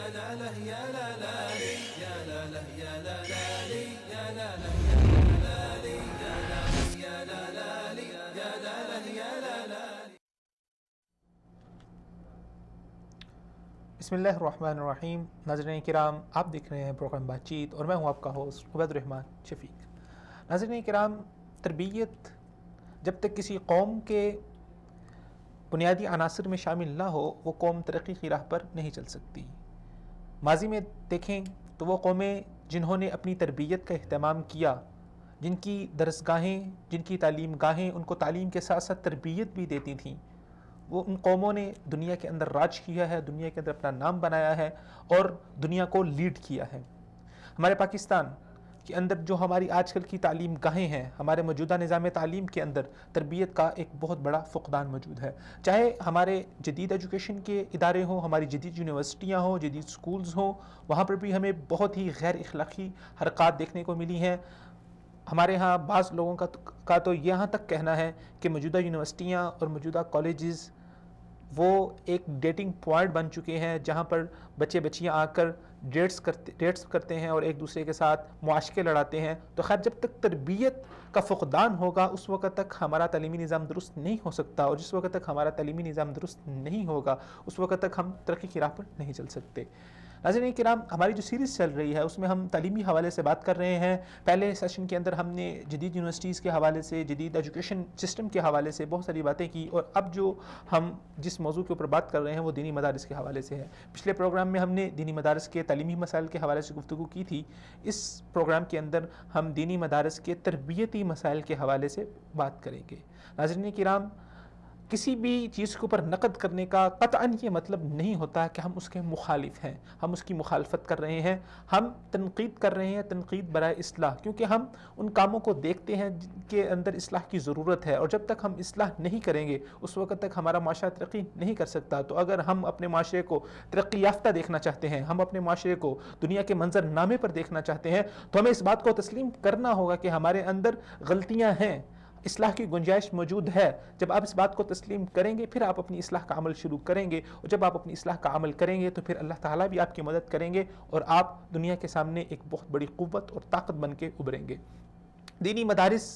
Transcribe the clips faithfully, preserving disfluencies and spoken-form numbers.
بسم اللہ الرحمن الرحیم. ناظرین کرام، آپ دیکھ رہے ہیں پروگرام بات چیت اور میں ہوں آپ کا ہوسٹ عبید الرحمن شفیق. ناظرین کرام، تربیت جب تک کسی قوم کے بنیادی عناصر میں شامل نہ ہو وہ قوم ترقی کی راہ پر نہیں چل سکتی. ماضی میں دیکھیں تو وہ قومیں جنہوں نے اپنی تربیت کا اہتمام کیا، جن کی درسگاہیں، جن کی تعلیم گاہیں ان کو تعلیم کے ساتھ ساتھ تربیت بھی دیتی تھیں، وہ ان قوموں نے دنیا کے اندر راج کیا ہے، دنیا کے اندر اپنا نام بنایا ہے اور دنیا کو لیڈ کیا ہے. ہمارے پاکستان کے اندر جو ہماری آج کل کی تعلیم گاہیں ہیں، ہمارے موجودہ نظام تعلیم کے اندر تربیت کا ایک بہت بڑا فقدان موجود ہے. چاہے ہمارے جدید ایجوکیشن کے ادارے ہوں، ہماری جدید یونیورسٹیاں ہوں، جدید سکولز ہوں، وہاں پر بھی ہمیں بہت ہی غیر اخلاقی حرکات دیکھنے کو ملی ہیں. ہمارے ہاں بعض لوگوں کا کا تو یہاں تک کہنا ہے کہ موجودہ یونیورسٹیاں اور موجودہ کالجز وہ ایک ڈیٹنگ پوائنٹ بن چکے ہیں جہاں پر بچے بچیاں آ کر ڈیٹس کرتے ڈیٹس کرتے ہیں اور ایک دوسرے کے ساتھ معاشقے لڑاتے ہیں. تو خیر، جب تک تربیت کا فقدان ہوگا اس وقت تک ہمارا تعلیمی نظام درست نہیں ہو سکتا، اور جس وقت تک ہمارا تعلیمی نظام درست نہیں ہوگا اس وقت تک ہم ترقی کی راہ پر نہیں چل سکتے. ناظرین کرام، ہماری جو سیریز چل رہی ہے اس میں ہم تعلیمی حوالے سے بات کر رہے ہیں. پہلے سیشن کے اندر ہم نے جدید یونیورسٹیز کے حوالے سے، جدید ایجوکیشن سسٹم کے حوالے سے بہت ساری باتیں کی، اور اب جو ہم جس موضوع کے اوپر بات کر رہے ہیں وہ دینی مدارس کے حوالے سے ہے. پچھلے پروگرام میں ہم نے دینی مدارس کے تعلیمی مسائل کے حوالے سے گفتگو کی تھی. اس پروگرام کے اندر ہم دینی مدارس کے تربیتی مسائل کے حوالے سے بات کریں گے. ناظرین کرام، کسی بھی چیز کے اوپر نقد کرنے کا قطعاً یہ مطلب نہیں ہوتا کہ ہم اس کے مخالف ہیں، ہم اس کی مخالفت کر رہے ہیں. ہم تنقید کر رہے ہیں، تنقید برائے اصلاح، کیونکہ ہم ان کاموں کو دیکھتے ہیں جن کے اندر اصلاح کی ضرورت ہے، اور جب تک ہم اصلاح نہیں کریں گے اس وقت تک ہمارا معاشرہ ترقی نہیں کر سکتا. تو اگر ہم اپنے معاشرے کو ترقی یافتہ دیکھنا چاہتے ہیں، ہم اپنے معاشرے کو دنیا کے منظر نامے پر دیکھنا چاہتے ہیں، تو ہمیں اس بات کو تسلیم کرنا ہوگا کہ ہمارے اندر غلطیاں ہیں، اصلاح کی گنجائش موجود ہے. جب آپ اس بات کو تسلیم کریں گے پھر آپ اپنی اصلاح کا عمل شروع کریں گے، اور جب آپ اپنی اصلاح کا عمل کریں گے تو پھر اللہ تعالیٰ بھی آپ کی مدد کریں گے اور آپ دنیا کے سامنے ایک بہت بڑی قوت اور طاقت بن کے ابھریں گے. دینی مدارس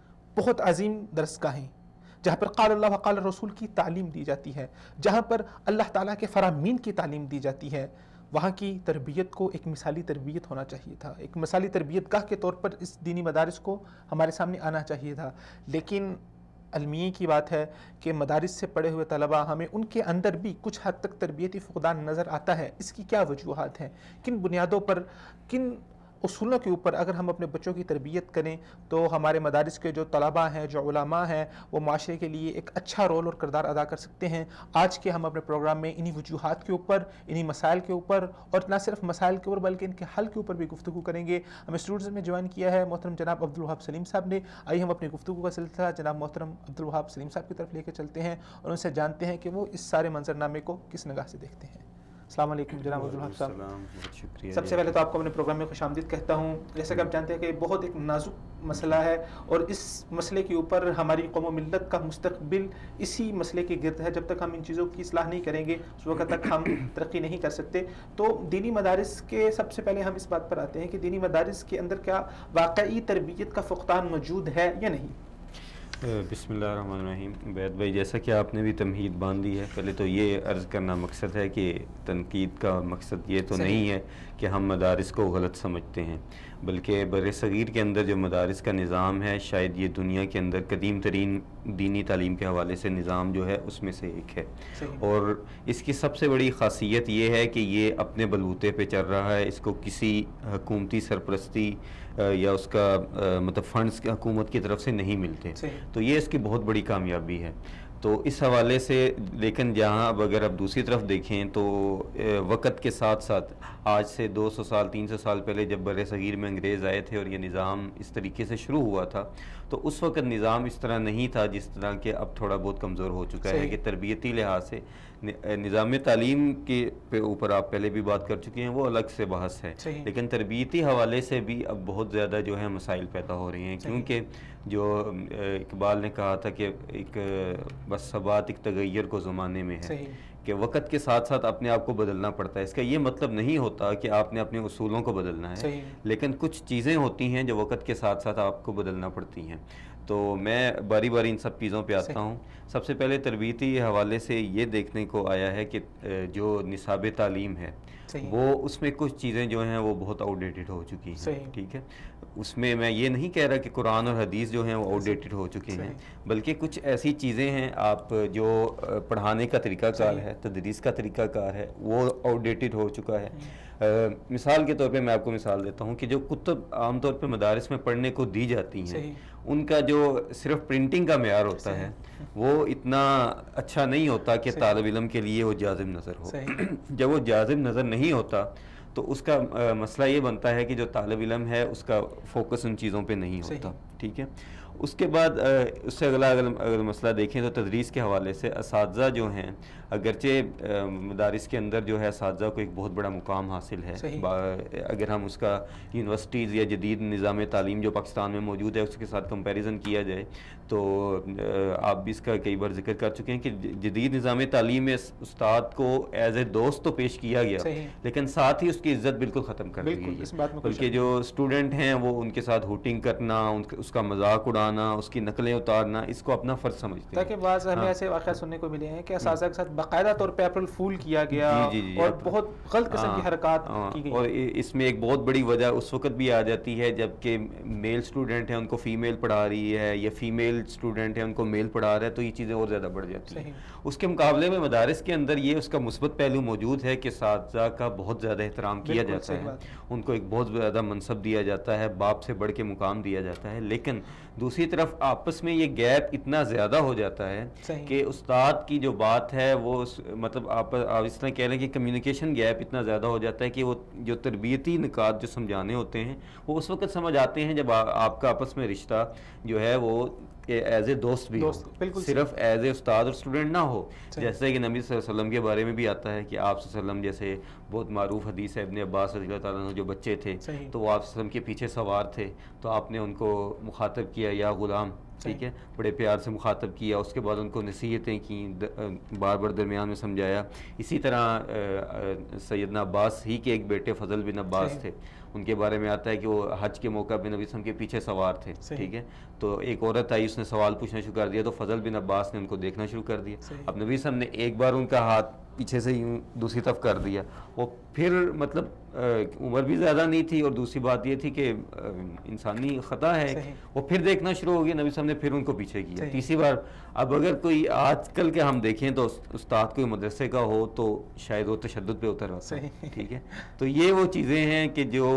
بہت عظیم درسگاہیں جہاں پر قال اللہ وقال رسول کی تعلیم دی جاتی ہے، جہاں پر اللہ تعالیٰ کے فرامین کی تعلیم دی جاتی ہے، وہاں کی تربیت کو ایک مثالی تربیت ہونا چاہیے تھا، ایک مثالی تربیت گاہ کے طور پر اس دینی مدارس کو ہمارے سامنے آنا چاہیے تھا. لیکن المیہ کی بات ہے کہ مدارس سے پڑھے ہوئے طلباء ہمیں ان کے اندر بھی کچھ حد تک تربیتی فقدان نظر آتا ہے. اس کی کیا وجوہات ہیں؟ کن بنیادوں پر، کن اصولوں کے اوپر اگر ہم اپنے بچوں کی تربیت کریں تو ہمارے مدارس کے جو طلباء ہیں، جو علماء ہیں، وہ معاشرے کے لیے ایک اچھا رول اور کردار ادا کر سکتے ہیں؟ آج کے ہم اپنے پروگرام میں انہی وجوہات کے اوپر، انہی مسائل کے اوپر، اور نہ صرف مسائل کے اوپر بلکہ ان کے حل کے اوپر بھی گفتگو کریں گے. ہمیں اسٹوڈیوز میں جوائن کیا ہے محترم جناب عبدالوہاب سلیم صاحب نے. آئیے ہم اپنی گفتگو کا سلسلہ جناب محترم عبدالوہاب سلیم صاحب کی طرف لے کے چلتے ہیں اور ان سے جانتے ہیں کہ وہ اس سارے منظرنامے کو کس نگاہ سے دیکھتے ہیں. السلام علیکم جناب عبدالوہاب صاحب. بہت شکریہ. سب سے پہلے تو آپ کو اپنے پروگرام میں خوش آمدید کہتا ہوں. جیسا کہ آپ جانتے ہیں کہ بہت ایک نازک مسئلہ ہے اور اس مسئلے کے اوپر ہماری قوم و ملت کا مستقبل اسی مسئلے کے گرد ہے. جب تک ہم ان چیزوں کی اصلاح نہیں کریں گے اس وقت تک ہم ترقی نہیں کر سکتے. تو دینی مدارس کے سب سے پہلے ہم اس بات پر آتے ہیں کہ دینی مدارس کے اندر کیا واقعی تربیت کا فقدان موجود ہے یا نہیں؟ بسم اللہ الرحمن الرحیم. عبید بھائی، جیسا کہ آپ نے بھی تمہید باندھ دی ہے، پہلے تو یہ عرض کرنا مقصد ہے کہ تنقید کا مقصد یہ تو نہیں ہے کہ ہم مدارس کو غلط سمجھتے ہیں، بلکہ بر صغیر کے اندر جو مدارس کا نظام ہے شاید یہ دنیا کے اندر قدیم ترین دینی تعلیم کے حوالے سے نظام جو ہے اس میں سے ایک ہے. اور اس کی سب سے بڑی خاصیت یہ ہے کہ یہ اپنے بلبوتے پہ چل رہا ہے، اس کو کسی حکومتی سرپرستی یا اس کا مطلب فنڈز حکومت کی طرف سے نہیں ملتے. تو یہ اس کی بہت بڑی کامیابی ہے. تو اس حوالے سے لیکن جہاں اب اگر آپ دوسری طرف دیکھیں تو وقت کے ساتھ ساتھ آج سے دو سو سال تین سو سال پہلے جب بر صغیر میں انگریز آئے تھے اور یہ نظام اس طریقے سے شروع ہوا تھا تو اس وقت نظام اس طرح نہیں تھا جس طرح کہ اب تھوڑا بہت کمزور ہو چکا ہے. کہ تربیتی لحاظ سے نظام تعلیم کے اوپر آپ پہلے بھی بات کر چکے ہیں، وہ الگ سے بحث ہے، لیکن تربیتی حوالے سے بھی اب بہت زیادہ جو ہے مسائل پیدا ہو رہے ہیں. کیونکہ جو اقبال نے کہا تھا کہ ایک بس ثبات ایک تغیر کو زمانے میں ہے، کہ وقت کے ساتھ ساتھ اپنے آپ کو بدلنا پڑتا ہے. اس کا یہ مطلب نہیں ہوتا کہ آپ نے اپنے اصولوں کو بدلنا ہے, لیکن کچھ چیزیں ہوتی ہیں جو وقت کے ساتھ ساتھ آپ کو بدلنا پڑتی ہیں. تو میں باری باری ان سب چیزوں پہ آتا ہوں. سب سے پہلے تربیتی حوالے سے یہ دیکھنے کو آیا ہے کہ جو نصاب تعلیم ہے وہ اس میں کچھ چیزیں جو ہیں وہ بہت آؤٹ ڈیٹڈ ہو چکی ہیں. ٹھیک ہے, اس میں میں یہ نہیں کہہ رہا کہ قرآن اور حدیث جو ہیں وہ آؤٹ ڈیٹڈ ہو چکے ہیں, بلکہ کچھ ایسی چیزیں ہیں آپ جو پڑھانے کا طریقہ کار ہے, تدریس کا طریقہ کار ہے, وہ آؤٹ ڈیٹڈ ہو چکا ہے. مثال کے طور پہ میں آپ کو مثال دیتا ہوں کہ جو کتب عام طور پہ مدارس میں پڑھنے کو دی جاتی ہیں ان کا جو صرف پرنٹنگ کا معیار ہوتا ہے وہ اتنا اچھا نہیں ہوتا کہ طالب علم کے لیے وہ جاذب نظر ہو. جب وہ جاذب نظر نہیں ہوتا تو اس کا مسئلہ یہ بنتا ہے کہ جو طالب علم ہے اس کا فوکس ان چیزوں پہ نہیں ہوتا. ٹھیک ہے, اس کے بعد اس سے اگلا اگر اگر مسئلہ دیکھیں تو تدریس کے حوالے سے اساتذہ جو ہیں, اگرچہ مدارس کے اندر جو ہے اساتذہ کو ایک بہت بڑا مقام حاصل ہے, اگر ہم اس کا یونیورسٹیز یا جدید نظام تعلیم جو پاکستان میں موجود ہے اس کے ساتھ کمپیریزن کیا جائے تو آپ بھی اس کا کئی بار ذکر کر چکے ہیں کہ جدید نظام تعلیم میں استاد کو ایز اے دوست تو پیش کیا گیا, لیکن ساتھ ہی اس کی عزت بالکل ختم کر دی گئی ہے. بلکہ جو اسٹوڈنٹ ہیں وہ ان کے ساتھ ہوٹنگ کرنا, اس کا مذاق اڑانا, اس کی نقلیں اتارنا, اس کو اپنا فرض سمجھتے ہیں. تاکہ بعض ہمیں ایسے واقعات سننے کو ملے ہیں کہ اساتذہ کے ساتھ باقاعدہ طور پہ اپریل فول کیا گیا اور بہت غلط قسم کی حرکات کی گئی. اور اس میں ایک بہت بڑی وجہ اس وقت بھی آ جاتی ہے جب کہ میل اسٹوڈنٹ ہیں ان کو فیمیل پڑھا رہی ہے, یا فیمیل اسٹوڈنٹ ہیں ان کو میل پڑھا رہا ہے, تو یہ چیزیں اور زیادہ بڑھ جاتی ہیں. اس کے مقابلے میں مدارس کے اندر یہ اس کا مثبت پہلو موجود ہے کہ اساتذہ کا بہت زیادہ احترام کیا جاتا ہے, ان کو ایک بہت زیادہ منصب دیا جاتا ہے, باپ سے بڑھ کے مقام دیا جاتا ہے. لیکن دوسری طرف آپس میں یہ گیپ اتنا زیادہ ہو جاتا ہے کہ استاد کی جو بات ہے وہ مطلب آپ اس طرح کہہ لیں کہ کمیونیکیشن گیپ اتنا زیادہ ہو جاتا ہے کہ وہ جو تربیتی نکات جو سمجھانے ہوتے ہیں وہ اس وقت سمجھ آتے ہیں جب آپ کا آپس میں رشتہ جو ہے وہ ایز اے دوست بھی ہو, صرف ایز اے استاد اور اسٹوڈنٹ نہ ہو. جیسے کہ نبی صلی اللہ علیہ وسلم کے بارے میں بھی آتا ہے کہ آپ صلی اللہ علیہ وسلم جیسے بہت معروف حدیث ہے, ابن عباس رضی اللہ تعالیٰ عنہ جو بچے تھے تو وہ آپ صلی اللہ علیہ وسلم کے پیچھے سوار تھے, تو آپ نے ان کو مخاطب کیا یا غلام, ٹھیک ہے, بڑے پیار سے مخاطب کیا. اس کے بعد ان کو نصیحتیں کی, بار بار درمیان میں سمجھایا. اسی طرح سیدنا عباس ہی کے ایک بیٹے فضل بن عباس تھے, ان کے بارے میں آتا ہے کہ وہ حج کے موقع پہ نبی صلی اللہ علیہ وسلم کے پیچھے سوار تھے. ٹھیک ہے, تو ایک عورت آئی, اس نے سوال پوچھنا شروع کر دیا, تو فضل بن عباس نے ان کو دیکھنا شروع کر دیا. اب نبی صلی اللہ علیہ وسلم نے ایک بار ان کا ہاتھ پیچھے سے یوں دوسری طرف کر دیا, وہ پھر مطلب عمر بھی زیادہ نہیں تھی, اور دوسری بات یہ تھی کہ انسانی خطا ہے, وہ پھر دیکھنا شروع ہو گیا. نبی صلی اللہ علیہ وسلم نے پھر ان کو پیچھے کیا تیسری بار. اب اگر کوئی آج کل کے ہم دیکھیں تو استاد کوئی مدرسے کا ہو تو شاید وہ تشدد پہ اتر آتا ہے. ٹھیک ہے, تو یہ وہ چیزیں ہیں کہ جو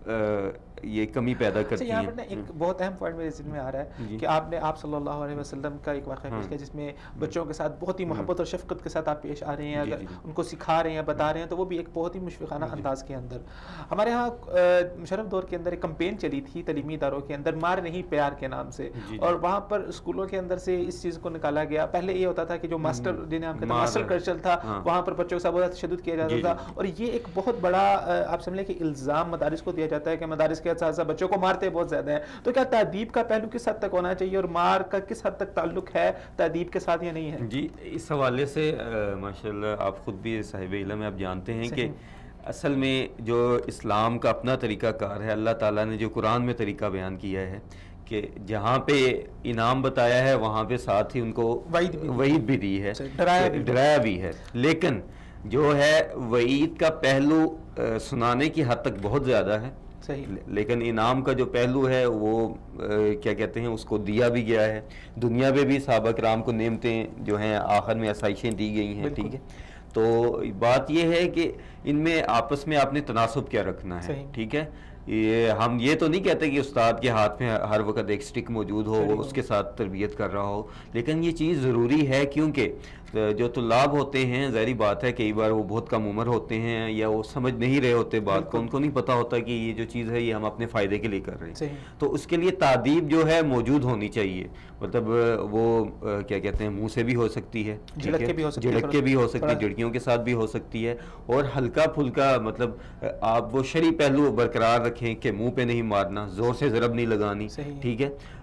یہ کمی پیدا کرتی ہیں. یہاں پر ایک بہت اہم پوائنٹ میرے ذہن میں آ رہا ہے کہ آپ نے آپ صلی اللہ علیہ وسلم کا ایک واقعہ پیش کیا جس میں بچوں کے ساتھ بہت ہی محبت اور شفقت کے ساتھ آپ پیش آ رہے ہیں, اگر ان کو سکھا رہے ہیں, بتا رہے ہیں, تو وہ بھی ایک بہت ہی مشفقانہ انداز کے اندر. ہمارے ہاں مشرف دور کے اندر ایک کمپین چلی تھی تعلیمی اداروں کے اندر, مار نہیں پیار کے نام سے, اور وہاں پر اسکولوں کے اندر سے اس چیز کو نکالا گیا. پہلے یہ ہوتا تھا کہ جو ماسٹر جنہیں ہم کہتے ہیں ماسٹر کلچر تھا, وہاں پر بچوں کے ساتھ بہت تشدد کیا جاتا تھا, اور یہ ایک بہت بڑا آپ سمجھ کہ الزام مدارس کو دیا جاتا ہے کہ مدارس کے اساتذہ بچوں کو مارتے بہت زیادہ ہیں. تو کیا تادیب کا پہلو کس حد تک ہونا چاہیے, اور مار کا کس حد تک تعلق ہے تادیب کے ساتھ یا نہیں ہے؟ جی, اس حوالے سے ماشاءاللہ آپ خود بھی صاحب علم ہیں, آپ جانتے ہیں کہ اصل میں جو اسلام کا اپنا طریقہ کار ہے, اللہ تعالیٰ نے جو قرآن میں طریقہ بیان کیا ہے کہ جہاں پہ انعام بتایا ہے وہاں پہ ساتھ ہی ان کو وعید بھی دی ہے, ڈرایا بھی ہے. لیکن جو ہے وعید کا پہلو سنانے کی حد تک بہت زیادہ ہے, لیکن انعام کا جو پہلو ہے وہ کیا کہتے ہیں اس کو دیا بھی گیا ہے. دنیا میں بھی صحابہ کرام کو نعمتیں جو ہیں آخر میں آسائشیں دی گئی ہیں. ٹھیک ہے, تو بات یہ ہے کہ ان میں آپس میں آپ نے تناسب کیا رکھنا ہے. ٹھیک ہے, یہ ہم یہ تو نہیں کہتے کہ استاد کے ہاتھ میں ہر وقت ایک سٹک موجود ہو, وہ اس کے ساتھ تربیت کر رہا ہو, لیکن یہ چیز ضروری ہے کیونکہ جو طلاب ہوتے ہیں ظاہری بات ہے کئی بار وہ بہت کم عمر ہوتے ہیں یا وہ سمجھ نہیں رہے ہوتے بات کو, ان کو نہیں پتہ ہوتا کہ یہ جو چیز ہے یہ ہم اپنے فائدے کے لیے کر رہے ہیں. تو اس کے لیے تادیب جو ہے موجود ہونی چاہیے, مطلب وہ کیا کہتے ہیں منہ سے بھی ہو سکتی ہے, جھڑک کے بھی ہو سکتی ہے, جھڑکیوں کے ساتھ بھی ہو سکتی ہے, اور ہلکا پھلکا مطلب آپ وہ شرعی پہلو برقرار رکھیں کہ منہ پہ نہیں مارنا, زور سے ضرب نہیں لگانی. ٹھیک ہے,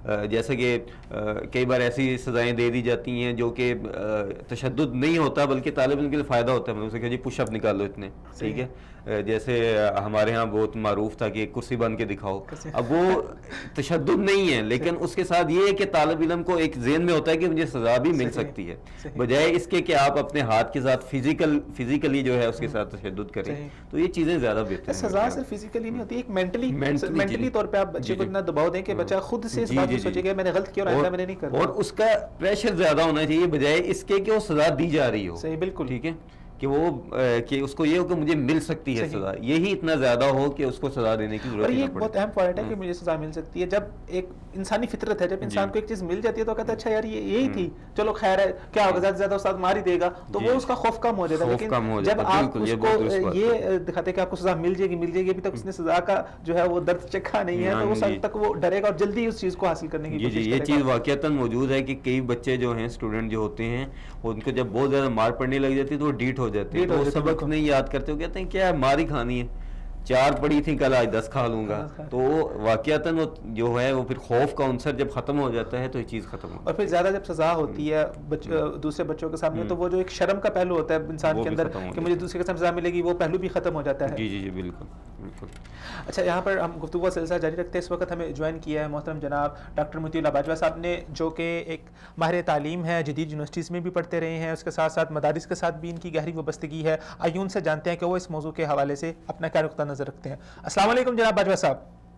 جیسا کہ کئی بار ایسی سزائیں دے دی جاتی ہیں جو کہ تشدد نہیں ہوتا بلکہ طالب علم کے لیے فائدہ ہوتا ہے، مطلب اسے کہ جی پش اپ نکالو اتنے، ٹھیک ہے، جیسے ہمارے ہاں بہت معروف تھا کہ کرسی بن کے دکھاؤ، اب وہ تشدد نہیں ہے لیکن اس کے ساتھ یہ ہے کہ طالب علم کو ایک ذہن میں ہوتا ہے کہ مجھے سزا بھی مل سکتی ہے، بجائے اس کے کہ آپ اپنے ہاتھ کے ساتھ فزیکل فزیکلی جو ہے اس کے ساتھ تشدد کریں، تو یہ چیزیں زیادہ بہتر ہیں۔ سزا صرف فزیکلی نہیں ہوتی، ایک مینٹلی مینٹلی طور پہ آپ بچے کو اتنا دباؤ دیں کہ بچہ خود سے اس بات کو سوچے کہ میں نے غلط کیا اور آئندہ میں نے نہیں کرنا، اور اس کا پریشر زیادہ ہونا چاہیے بجائے اس کے کہ وہ سزا دی جا رہی ہو۔ صحیح، بالکل ٹھیک ہے، کہ وہ کہ اس کو یہ ہو کہ مجھے مل سکتی ہے سزا، یہی اتنا زیادہ ہو کہ اس کو سزا دینے کی ضرورت اور یہ نہیں ایک بہت اہم پوائنٹ ہے کہ مجھے سزا مل سکتی ہے۔ جب ایک انسانی فطرت ہے، جب انسان کو ایک چیز مل جاتی ہے تو کہتا ہے اچھا یار یہ یہی تھی، چلو خیر ہے، کیا ہوگا، زیادہ سے زیادہ استاد مار ہی دے گا، تو وہ اس کا خوف کم ہو جاتا ہے۔ لیکن جب آپ اس کو یہ دکھاتے ہیں کہ آپ کو سزا مل جائے گی مل جائے گی ابھی تک اس نے سزا کا جو ہے وہ درد چکھا نہیں ہے، تو اس حد تک وہ ڈرے گا اور جلدی اس چیز کو حاصل کرنے کی کوشش کرے گا۔ یہ چیز واقعتاً موجود ہے کہ کئی بچے جو ہیں اسٹوڈنٹ جو ہوتے ہیں ان کو جب بہت زیادہ مار پڑنے لگ جاتی ہے تو وہ ڈیٹ ہو جاتے ہیں، وہ سبق نہیں یاد کرتے، وہ کہتے ہیں کیا مار ہی کھانی ہے، چار پڑی تھی کل آج دس کھا لوں گا، تو واقعتاً وہ جو ہے وہ پھر خوف کا عنصر جب ختم ہو جاتا ہے تو یہ چیز ختم ہو، اور پھر زیادہ جب سزا ہوتی ہے دوسرے بچوں کے سامنے تو وہ جو ایک شرم کا پہلو ہوتا ہے انسان کے اندر کہ مجھے دوسرے کے سامنے سزا ملے گی، وہ پہلو بھی ختم ہو جاتا ہے۔ جی جی جی بالکل بالکل۔ اچھا، یہاں پر ہم گفتگو کا سلسلہ جاری رکھتے ہیں۔ اس وقت ہمیں جوائن کیا ہے محترم جناب ڈاکٹر مطیع اللہ باجوہ صاحب نے، جو کہ ایک ماہر تعلیم ہے، جدید یونیورسٹیز میں بھی پڑھتے رہے ہیں، اس کے ساتھ ساتھ مدارس کے ساتھ بھی ان کی گہری وابستگی ہے۔ آئیے ان سے جانتے ہیں کہ وہ اس موضوع کے حوالے سے اپنا کیا نقطہ نظر رکھتے ہیں۔ السلام علیکم جناب باجوہ صاحب۔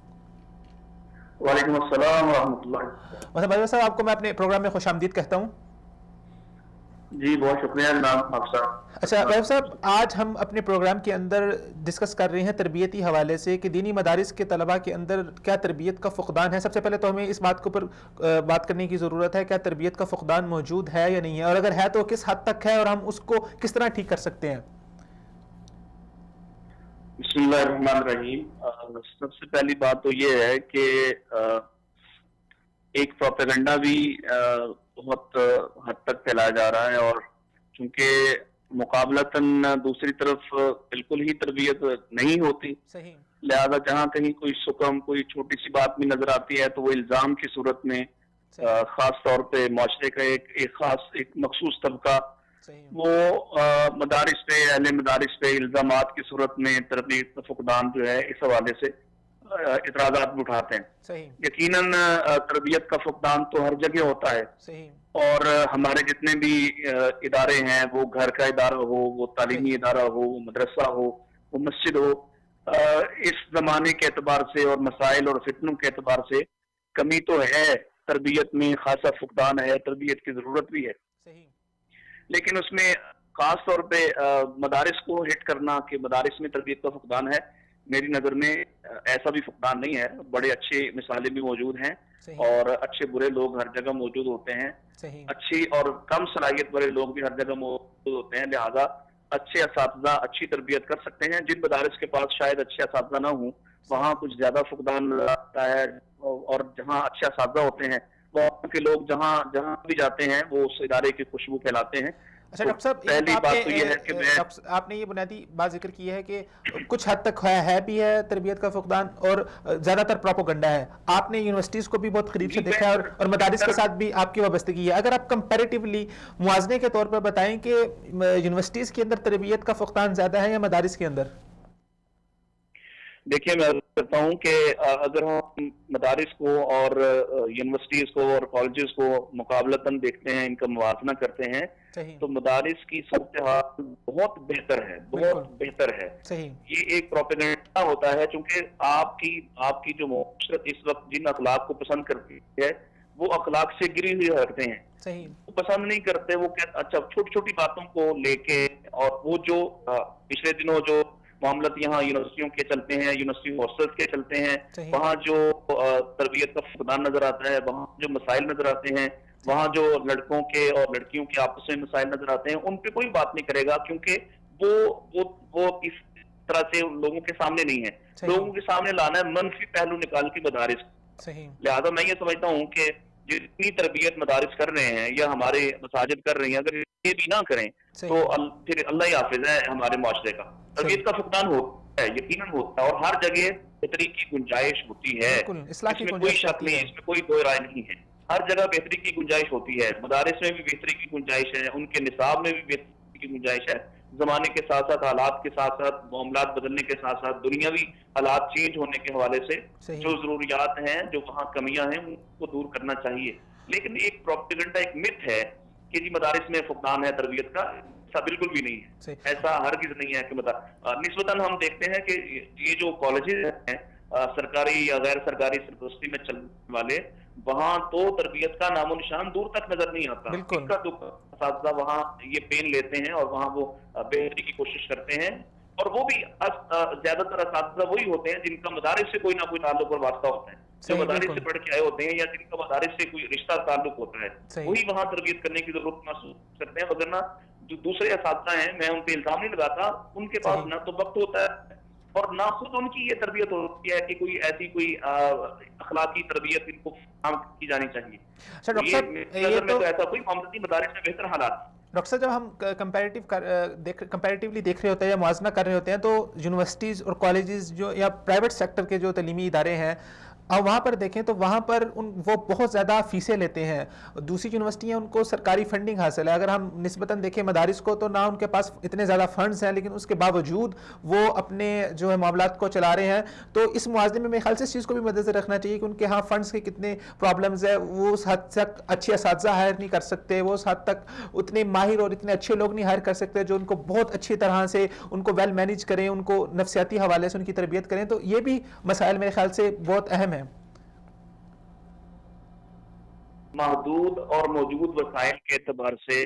وعلیکم السلام ورحمۃ اللہ۔ محترم باجوہ صاحب، آپ کو میں اپنے پروگرام میں خوش آمدید کہتا ہوں۔ جی بہت شکریہ جناب آپ صاحب۔ اچھا باجوہ صاحب، آج ہم اپنے پروگرام کے اندر ڈسکس کر رہے ہیں تربیتی حوالے سے کہ دینی مدارس کے طلباء کے اندر کیا تربیت کا فقدان ہے۔ سب سے پہلے تو ہمیں اس بات کے اوپر بات کرنے کی ضرورت ہے، کیا تربیت کا فقدان موجود ہے یا نہیں ہے، اور اگر ہے تو کس حد تک ہے اور ہم اس کو کس طرح ٹھیک کر سکتے ہیں؟ بسم اللہ الرحمن الرحیم۔ سب سے پہلی بات تو یہ ہے کہ ایک پروپیگنڈا بھی بہت حد تک پھیلایا جا رہا ہے، اور چونکہ مقابلتاً دوسری طرف بالکل ہی تربیت نہیں ہوتی، لہذا جہاں کہیں کوئی سکم کوئی چھوٹی سی بات بھی نظر آتی ہے تو وہ الزام کی صورت میں خاص طور پہ معاشرے کا ایک ایک خاص ایک مخصوص طبقہ وہ مدارس پہ اہل مدارس پہ الزامات کی صورت میں تربیت کا فقدان جو ہے اس حوالے سے اعتراضات بھی اٹھاتے ہیں۔ یقیناً تربیت کا فقدان تو ہر جگہ ہوتا ہے، اور ہمارے جتنے بھی ادارے ہیں، وہ گھر کا ادارہ ہو، وہ تعلیمی ادارہ ہو، وہ مدرسہ ہو، وہ مسجد ہو، اس زمانے کے اعتبار سے اور مسائل اور فتنوں کے اعتبار سے کمی تو ہے، تربیت میں خاصا فقدان ہے، تربیت کی ضرورت بھی ہے، لیکن اس میں خاص طور پہ مدارس کو ہٹ کرنا کہ مدارس میں تربیت کا فقدان ہے، میری نظر میں ایسا بھی فقدان نہیں ہے۔ بڑے اچھے مثالیں بھی موجود ہیں اور اچھے برے لوگ ہر جگہ موجود ہوتے ہیں، اچھی اور کم صلاحیت والے لوگ بھی ہر جگہ موجود ہوتے ہیں، لہذا اچھے اساتذہ اچھی تربیت کر سکتے ہیں۔ جن مدارس کے پاس شاید اچھے اساتذہ نہ ہوں وہاں کچھ زیادہ فقدان آتا ہے، اور جہاں اچھے اساتذہ ہوتے ہیں وہاں کے لوگ جہاں جہاں بھی جاتے ہیں وہ اس ادارے کی خوشبو پھیلاتے ہیں۔ اچھا ڈاکٹر صاحب، پہلی بات تو یہ ہے کہ میں آپ نے یہ بنیادی بات ذکر کی ہے کہ کچھ حد تک ہے بھی ہے تربیت کا فقدان، اور زیادہ تر پروپیگنڈا ہے۔ آپ نے یونیورسٹیز کو بھی بہت قریب سے دیکھا ہے اور مدارس کے ساتھ بھی آپ کی وابستگی ہے، اگر آپ کمپیریٹیولی موازنے کے طور پر بتائیں کہ یونیورسٹیز کے اندر تربیت کا فقدان زیادہ ہے یا مدارس کے اندر؟ دیکھیے میں کہتا ہوں کہ اگر ہم مدارس کو اور یونیورسٹیز کو اور کالجز کو مقابلتاً دیکھتے ہیں، ان کا موازنہ کرتے ہیں، تو مدارس کی صورتحال بہت بہتر ہے، بہت بہتر ہے۔ یہ ایک پروپیگنڈا ہوتا ہے، چونکہ آپ کی آپ کی جو معاشرت اس وقت جن اخلاق کو پسند کرتی ہے وہ اخلاق سے گری ہوئی رکھتے ہیں، وہ پسند نہیں کرتے، وہ اچھا چھوٹی چھوٹی باتوں کو لے کے، اور وہ جو پچھلے دنوں جو معاملات یہاں یونیورسٹیوں کے چلتے ہیں، یونیورسٹی ہاسٹل کے چلتے ہیں، وہاں جو تربیت کا فقدان نظر آتا ہے، وہاں جو مسائل نظر آتے ہیں، وہاں جو لڑکوں کے اور لڑکیوں کے آپس میں مسائل نظر آتے ہیں، ان پہ کوئی بات نہیں کرے گا، کیونکہ وہ وہ وہ اس طرح سے لوگوں کے سامنے نہیں ہے۔ لوگوں کے سامنے لانا ہے منفی پہلو نکال کے مدارس، لہذا میں یہ سمجھتا ہوں کہ جتنی تربیت مدارس کر رہے ہیں یا ہمارے مساجد کر رہی ہیں، اگر یہ بھی نہ کریں تو پھر اللہ ہی حافظ ہے ہمارے معاشرے کا۔ تربیت کا فقدان ہوتا ہے، یقیناً ہوتا ہے، اور ہر جگہ بہتری کی گنجائش ہوتی ہے، اس میں کوئی شک نہیں ہے، اس میں کوئی دو رائے نہیں ہے، ہر جگہ بہتری کی گنجائش ہوتی ہے، مدارس میں بھی بہتری کی گنجائش ہے، ان کے نصاب میں بھی بہتری کی گنجائش ہے، زمانے کے ساتھ ساتھ حالات کے ساتھ ساتھ معاملات بدلنے کے ساتھ ساتھ دنیاوی حالات چینج ہونے کے حوالے سے جو ضروریات ہیں، جو وہاں کمیاں ہیں، ان کو دور کرنا چاہیے۔ لیکن ایک پروپیگنڈا، ایک مت ہے کہ جی مدارس میں فقدان ہے تربیت کا، ایسا بالکل بھی نہیں ہے، ایسا ہرگز نہیں ہے کہ نسبتاً ہم دیکھتے ہیں کہ یہ جو کالجز ہیں سرکاری یا غیر سرکاری سرپرستی میں چلنے والے، وہاں تو تربیت کا نام و نشان دور تک نظر نہیں آتا، ان کا دکھ اساتذہ وہاں یہ پین لیتے ہیں اور وہاں وہ بہتری کی کوشش کرتے ہیں، اور وہ بھی زیادہ تر اساتذہ وہی ہوتے ہیں جن کا مدارس سے کوئی نہ کوئی تعلق اور واسطہ ہوتا ہے، جو مدارس سے پڑھ کے آئے ہوتے ہیں یا جن کا مدارس سے کوئی رشتہ تعلق ہوتا ہے، وہی وہاں تربیت کرنے کی ضرورت محسوس کرتے ہیں، وگرنہ جو دوسرے اساتذہ ہیں، میں ان پہ الزام نہیں لگاتا، ان کے پاس نہ تو وقت ہوتا ہے اور نہ خود ان کی یہ تربیت ہوتی ہے کہ کوئی ایسی کوئی اخلاقی تربیت ان کو فراہم کی جانی چاہیے۔ ایسا کوئی معاملہ نہیں، مدارس میں بہتر حالات۔ ڈاکٹر صاحب، جب ہم کمپیریٹیولی دیکھ رہے ہوتے ہیں یا موازنہ کر رہے ہوتے ہیں تو یونیورسٹیز اور کالجز جو یا پرائیویٹ سیکٹر کے جو تعلیمی ادارے ہیں، اور وہاں پر دیکھیں تو وہاں پر ان وہ بہت زیادہ فیسیں لیتے ہیں، دوسری یونیورسٹیاں ان کو سرکاری فنڈنگ حاصل ہے۔ اگر ہم نسبتاً دیکھیں مدارس کو تو نہ ان کے پاس اتنے زیادہ فنڈز ہیں، لیکن اس کے باوجود وہ اپنے جو ہے معاملات کو چلا رہے ہیں، تو اس موازنے میں میرے خیال سے اس چیز کو بھی مد نظر رکھنا چاہیے کہ ان کے ہاں فنڈز کے کتنے پرابلمز ہیں، وہ اس حد تک اچھے اساتذہ ہائر نہیں کر سکتے، وہ اس حد تک اتنے ماہر اور اتنے اچھے لوگ نہیں ہائر کر سکتے جو ان کو بہت اچھی طرح سے ان کو ویل مینیج کریں، ان کو نفسیاتی حوالے سے ان کی تربیت کریں، تو یہ بھی مسائل میرے خیال سے بہت اہم ہیں۔ محدود اور موجود وسائل کے اعتبار سے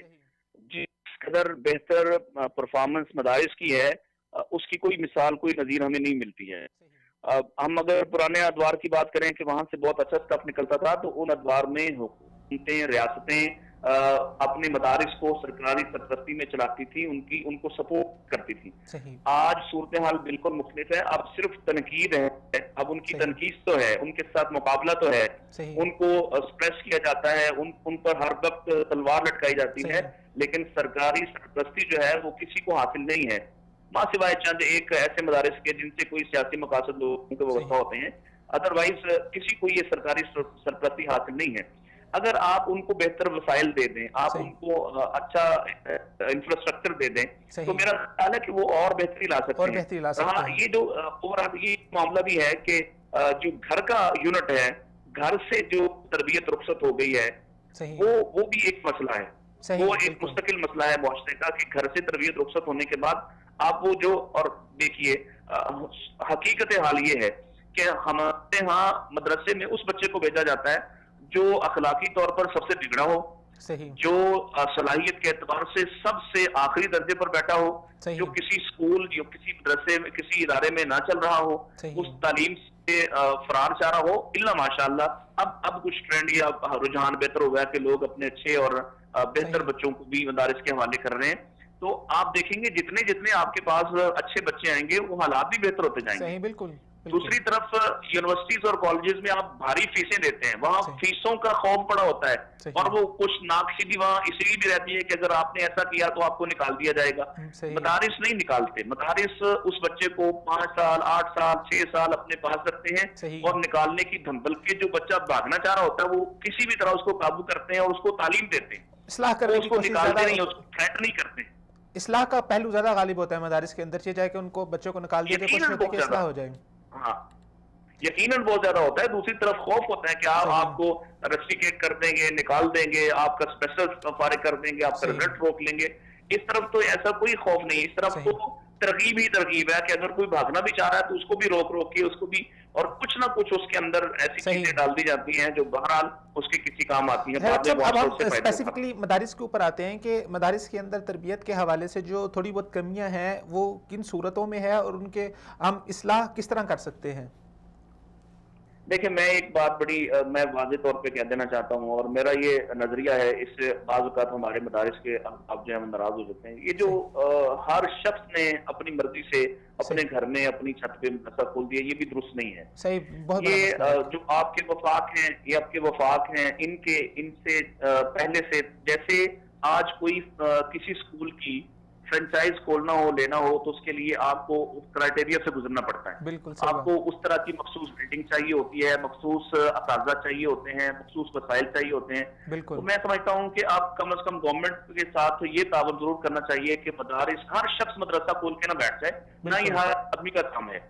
جس قدر بہتر پرفارمنس مدارس کی ہے، اس کی کوئی مثال، کوئی نظیر ہمیں نہیں ملتی ہے۔ ہم اگر پرانے ادوار کی بات کریں کہ وہاں سے بہت اچھا سٹف نکلتا تھا، تو ان ادوار میں حکومتیں، ریاستیں اپنے مدارس کو سرکاری سرپرستی میں چلاتی تھی، ان کی ان کو سپورٹ کرتی تھی۔ آج صورتحال بالکل مختلف ہے، اب صرف تنقید ہے، اب ان کی تنقید تو ہے، ان کے ساتھ مقابلہ تو ہے، ان کو سپریس کیا جاتا ہے، ان ان پر ہر وقت تلوار لٹکائی جاتی ہے، لیکن سرکاری سرپرستی جو ہے وہ کسی کو حاصل نہیں ہے، ماں سوائے چند ایک ایسے مدارس کے جن سے کوئی سیاسی مقاصد لوگوں کے وابستہ ہوتے ہیں، ادروائز کسی کو یہ سرکاری سرپرستی حاصل نہیں ہے۔ اگر آپ ان کو بہتر وسائل دے دیں، آپ ان کو اچھا انفراسٹرکچر دے دیں، تو میرا خیال ہے کہ وہ اور بہتری لا سکتے ہیں۔ ہاں، یہ جو یہ معاملہ بھی ہے کہ جو گھر کا یونٹ ہے، گھر سے جو تربیت رخصت ہو گئی ہے، وہ وہ بھی ایک مسئلہ ہے، وہ ایک مستقل مسئلہ ہے معاشرے کا کہ گھر سے تربیت رخصت ہونے کے بعد آپ وہ جو، اور دیکھیے حقیقت حال یہ ہے کہ ہمارے ہاں مدرسے میں اس بچے کو بھیجا جاتا ہے جو اخلاقی طور پر سب سے بگڑا ہو، جو صلاحیت کے اعتبار سے سب سے آخری درجے پر بیٹھا ہو، جو کسی اسکول جو کسی مدرسے میں کسی ادارے میں نہ چل رہا ہو، اس تعلیم سے فرار چاہ رہا ہو، الا ماشاءاللہ اب اب کچھ ٹرینڈ یا رجحان بہتر ہو گیا کہ لوگ اپنے اچھے اور بہتر بچوں کو بھی مدارس کے حوالے کر رہے ہیں، تو آپ دیکھیں گے جتنے جتنے آپ کے پاس اچھے بچے آئیں گے وہ حالات بھی بہتر ہوتے جائیں گے۔ بالکل۔ دوسری طرف یونیورسٹیز اور کالجز میں آپ بھاری فیسیں دیتے ہیں، وہاں فیسوں کا خوف پڑا ہوتا ہے، اور وہ کچھ ناکشیدگی وہاں اس لیے بھی رہتی ہے کہ اگر آپ نے ایسا کیا تو آپ کو نکال دیا جائے گا۔ مدارس نہیں نکالتے، مدارس اس بچے کو پانچ سال آٹھ سال چھ سال اپنے پاس رکھتے ہیں اور نکالنے کی دھم، بلکہ جو بچہ بھاگنا چاہ رہا ہوتا ہے وہ کسی بھی طرح اس کو قابو کرتے ہیں اور اس کو تعلیم دیتے ہیں، اصلاح کرنے اس کو نکالتے نہیں، اس کو تھریٹ نہیں کرتے۔ اصلاح کا پہلو زیادہ غالب ہوتا ہے مدارس کے اندر، یہ جائے کہ ان کو بچوں کو نکال دیا جائے کہ اصلاح ہو جائے۔ ہاں، یقیناً بہت زیادہ ہوتا ہے۔ دوسری طرف خوف ہوتا ہے کہ آپ آپ کو رسٹیکیٹ کر دیں گے، نکال دیں گے، آپ کا اسپیشل فارغ کر دیں گے، آپ کا رزلٹ روک لیں گے۔ اس طرف تو ایسا کوئی خوف نہیں، اس طرف تو ترغیب ہی ترغیب ہے کہ اگر کوئی بھاگنا بھی چاہ رہا ہے تو اس کو بھی روک روک کے اس کو بھی، اور کچھ نہ کچھ اس کے اندر ایسی چیزیں ڈال دی جاتی ہیں جو بہرحال اس کے کسی کام آتی ہیں۔ اب ہم اسپیسیفکلی مدارس کے اوپر آتے ہیں کہ مدارس کے اندر تربیت کے حوالے سے جو تھوڑی بہت کمیاں ہیں وہ کن صورتوں میں ہے اور ان کے ہم اصلاح کس طرح کر سکتے ہیں؟ دیکھیں، میں ایک بات بڑی میں واضح طور پہ کہہ دینا چاہتا ہوں، اور میرا یہ نظریہ ہے، اس سے بعض اوقات ہمارے مدارس کے اب جو ہم ناراض ہو جاتے ہیں، یہ جو ہر شخص نے اپنی مرضی سے اپنے گھر میں اپنی چھت پہ مدرسہ کھول دیا، یہ بھی درست نہیں ہے۔ یہ جو آپ کے وفاق ہیں، یہ آپ کے وفاق ہیں، ان کے ان سے پہلے سے، جیسے آج کوئی کسی اسکول کی فرینچائز کھولنا ہو لینا ہو تو اس کے لیے آپ کو اس کرائٹیریا سے گزرنا پڑتا ہے. بالکل آپ کو اس طرح کی مخصوص بلڈنگ چاہیے ہوتی ہے, مخصوص اساتذہ چاہیے ہوتے ہیں, مخصوص وسائل چاہیے ہوتے ہیں. تو میں سمجھتا ہوں کہ آپ کم از کم گورنمنٹ کے ساتھ یہ تعاون ضرور کرنا چاہیے کہ مدارس, ہر شخص مدرسہ کھول کے نہ بیٹھ جائے, نہ یہ ہر آدمی کا کام ہے.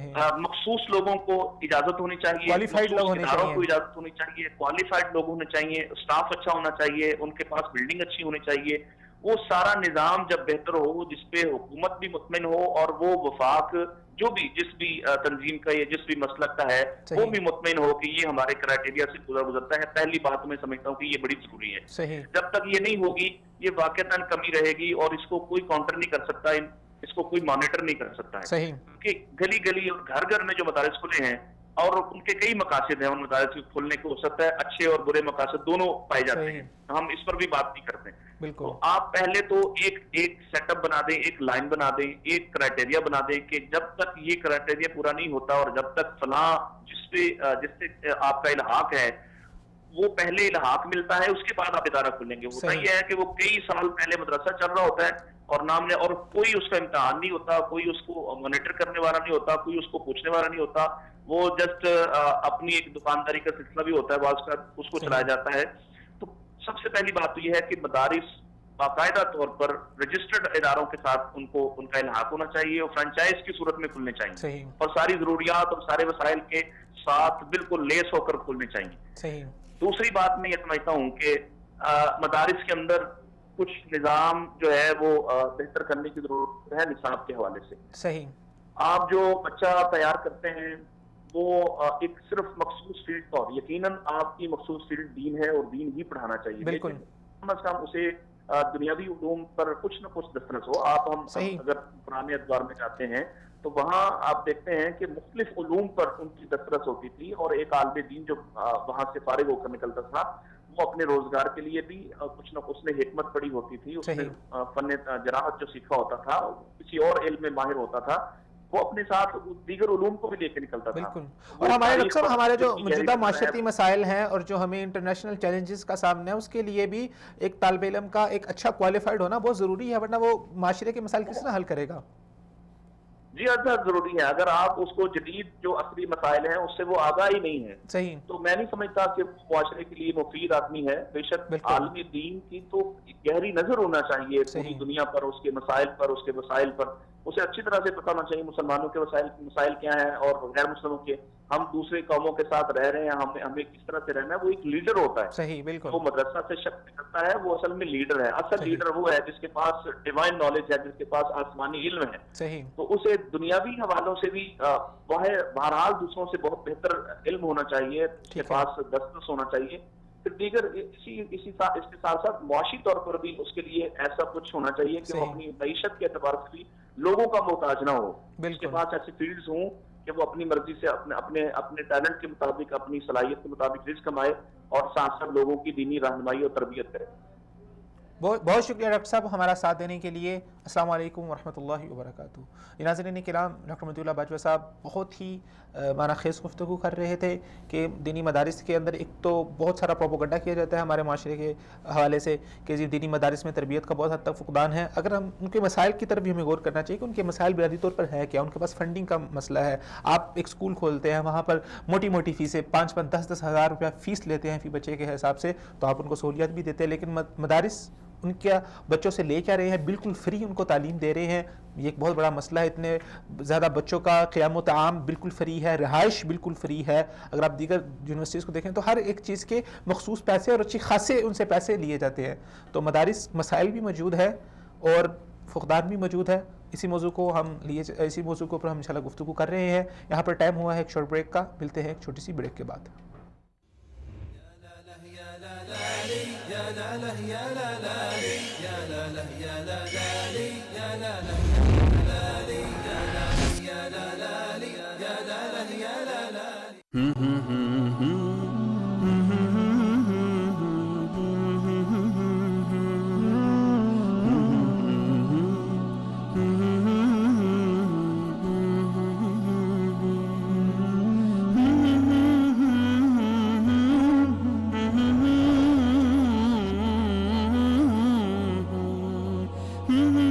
مخصوص لوگوں کو اجازت ہونی چاہیے, مخصوص اداروں کو اجازت ہونی چاہیے, کوالیفائڈ لوگ ہونے چاہیے, اسٹاف اچھا ہونا چاہیے, ان کے پاس بلڈنگ اچھی ہونی چاہیے. وہ سارا نظام جب بہتر ہو, جس پہ حکومت بھی مطمئن ہو اور وہ وفاق جو بھی جس بھی تنظیم کا یا جس بھی مسلک کا ہے وہ بھی مطمئن ہو کہ یہ ہمارے کرائٹیریا سے گزر گزرتا ہے. پہلی بات میں سمجھتا ہوں کہ یہ بڑی ضروری ہے. جب تک یہ نہیں ہوگی یہ واقعتاً کمی رہے گی اور اس کو کوئی کاؤنٹر نہیں کر سکتا, اس کو کوئی مانیٹر نہیں کر سکتا ہے. کیونکہ گلی گلی اور گھر گھر میں جو مدارس کھلے ہیں اور ان کے کئی مقاصد ہیں, ان مدارس کے کھلنے کو ہو سکتا ہے اچھے اور برے مقاصد دونوں پائے جاتے ہیں, ہم اس پر بھی بات نہیں کرتے. تو آپ پہلے تو ایک ایک سیٹ اپ بنا دیں, ایک لائن بنا دیں, ایک کرائٹیریا بنا دیں کہ جب تک یہ کرائٹیریا پورا نہیں ہوتا اور جب تک فلاں جس پہ جس سے آپ کا الحاق ہے وہ پہلے الحاق ملتا ہے, اس کے بعد آپ ادارہ کھولیں گے. ہوتا یہ ہے کہ وہ کئی سال پہلے مدرسہ چل رہا ہوتا ہے اور نام نے, اور کوئی اس کا امتحان نہیں ہوتا, کوئی اس کو مانیٹر کرنے والا نہیں ہوتا, کوئی اس کو پوچھنے والا نہیں ہوتا. وہ جسٹ اپنی ایک دکانداری کا سلسلہ بھی ہوتا ہے بعض کا, اس کو چلایا جاتا ہے. تو سب سے پہلی بات تو یہ ہے کہ مدارس باقاعدہ طور پر رجسٹرڈ اداروں کے ساتھ ان کو ان کا الحاق ہونا چاہیے اور فرنچائز کی صورت میں کھلنے چاہیے اور ساری ضروریات اور سارے وسائل کے ساتھ بالکل لیس ہو کر کھلنے چاہیے. دوسری بات میں یہ سمجھتا ہوں کہ مدارس کے اندر کچھ نظام جو ہے وہ بہتر کرنے کی ضرورت ہے نصاب کے حوالے سے. صحیح. آپ جو بچہ تیار کرتے ہیں وہ ایک صرف مخصوص فیلڈ کا ہو, یقیناً آپ کی مخصوص فیلڈ دین ہے اور دین ہی پڑھانا چاہیے. بالکل. کم از کم اسے دنیاوی علوم پر کچھ نہ کچھ دسترس ہو. آپ ہم اگر پرانے ادوار میں جاتے ہیں تو وہاں آپ دیکھتے ہیں کہ مختلف علوم پر ان کی دسترس ہوتی تھی اور ایک عالم دین جو وہاں سے فارغ ہو کر نکلتا تھا وہ اپنے روزگار کے لیے بھی کچھ نہ کچھ نے حکمت پڑی ہوتی تھی, اس نے فن جراحت جو سیکھا ہوتا تھا, کسی اور علم میں ماہر ہوتا تھا, وہ اپنے ساتھ دیگر علوم کو بھی لے کے نکلتا تھا. بالکل. اور ہمارے ڈاکٹر صاحب ہمارے جو موجودہ معاشرتی مسائل ہیں اور جو ہمیں انٹرنیشنل چیلنجز کا سامنا ہے اس کے لیے بھی ایک طالب علم کا ایک اچھا کوالیفائڈ ہونا بہت ضروری ہے, ورنہ وہ معاشرے کے مسائل کس طرح حل کرے گا؟ جی ازحر ضروری ہے. اگر آپ اس کو جدید جو عصری مسائل ہیں اس سے وہ آگاہ ہی نہیں ہے صحیح تو میں نہیں سمجھتا کہ معاشرے کے لیے مفید آدمی ہے. بے شک عالمی دین کی تو گہری نظر ہونا چاہیے پوری دنیا پر, اس کے مسائل پر, اس کے وسائل پر, اسے اچھی طرح سے پتہ ہونا چاہیے مسلمانوں کے وسائل مسائل کیا ہیں اور غیر مسلموں کے, ہم دوسرے قوموں کے ساتھ رہ رہے ہیں, ہمیں ہمیں کس طرح سے رہنا ہے. وہ ایک لیڈر ہوتا ہے. صحیح. بالکل. وہ مدرسہ سے شخص نکلتا ہے وہ اصل میں لیڈر ہے. اصل لیڈر وہ ہے جس کے پاس ڈیوائن نالج ہے, جس کے پاس آسمانی علم ہے. صحیح. تو اسے دنیاوی حوالوں سے بھی بہرحال دوسروں سے بہت بہتر علم ہونا چاہیے, اس کے پاس دسترس ہونا چاہیے. پھر دیگر اسی اسی اس کے ساتھ ساتھ معاشی طور پر بھی اس کے لیے ایسا کچھ ہونا چاہیے کہ وہ اپنی معیشت کے اعتبار سے بھی لوگوں کا محتاج نہ ہو. اس کے پاس ایسی فیلڈز ہوں کہ وہ اپنی مرضی سے اپنے اپنے اپنے ٹیلنٹ کے مطابق, اپنی صلاحیت کے مطابق رزق کمائے اور ساتھ ساتھ لوگوں کی دینی رہنمائی اور تربیت کرے. بہت بہت شکریہ ڈاکٹر صاحب ہمارا ساتھ دینے کے لیے. السلام علیکم ورحمۃ اللہ وبرکاتہ. ناظرین کرام, ڈاکٹر مطیع اللہ باجوہ صاحب بہت ہی معنی خیز گفتگو کر رہے تھے کہ دینی مدارس کے اندر ایک تو بہت سارا پروپیگنڈا کیا جاتا ہے ہمارے معاشرے کے حوالے سے کہ جی دینی مدارس میں تربیت کا بہت حد تک فقدان ہے. اگر ہم ان کے مسائل کی طرف بھی ہمیں غور کرنا چاہیے کہ ان کے مسائل بنیادی طور پر ہے کیا. ان کے پاس فنڈنگ کا مسئلہ ہے. آپ ایک اسکول کھولتے ہیں, وہاں پر موٹی موٹی فیسیں پانچ پانچ دس دس ہزار روپیہ فیس لیتے ہیں فی بچے کے حساب سے, تو آپ ان کو سہولیات بھی دیتے ہیں, لیکن مدارس ان کے بچوں سے لے کیا رہے ہیں, بالکل فری ان کو تعلیم دے رہے ہیں. یہ ایک بہت بڑا مسئلہ ہے. اتنے زیادہ بچوں کا قیام و طعام بالکل فری ہے, رہائش بالکل فری ہے. اگر آپ دیگر یونیورسٹیز کو دیکھیں تو ہر ایک چیز کے مخصوص پیسے اور اچھی خاصے ان سے پیسے لیے جاتے ہیں. تو مدارس مسائل بھی موجود ہے اور فقدان بھی موجود ہے. اسی موضوع کو ہم لیے اسی موضوع کے اوپر ہم انشاءاللہ گفتگو کر رہے ہیں. یہاں پر ٹائم ہوا ہے ایک شارٹ بریک کا. ملتے ہیں ایک چھوٹی سی بریک کے بعد. يا لا لا يا لا لا يا لا لا يا لا لا يا لا لا يا لا يا لا لا يا لا لا يا لا لا Mm-hmm.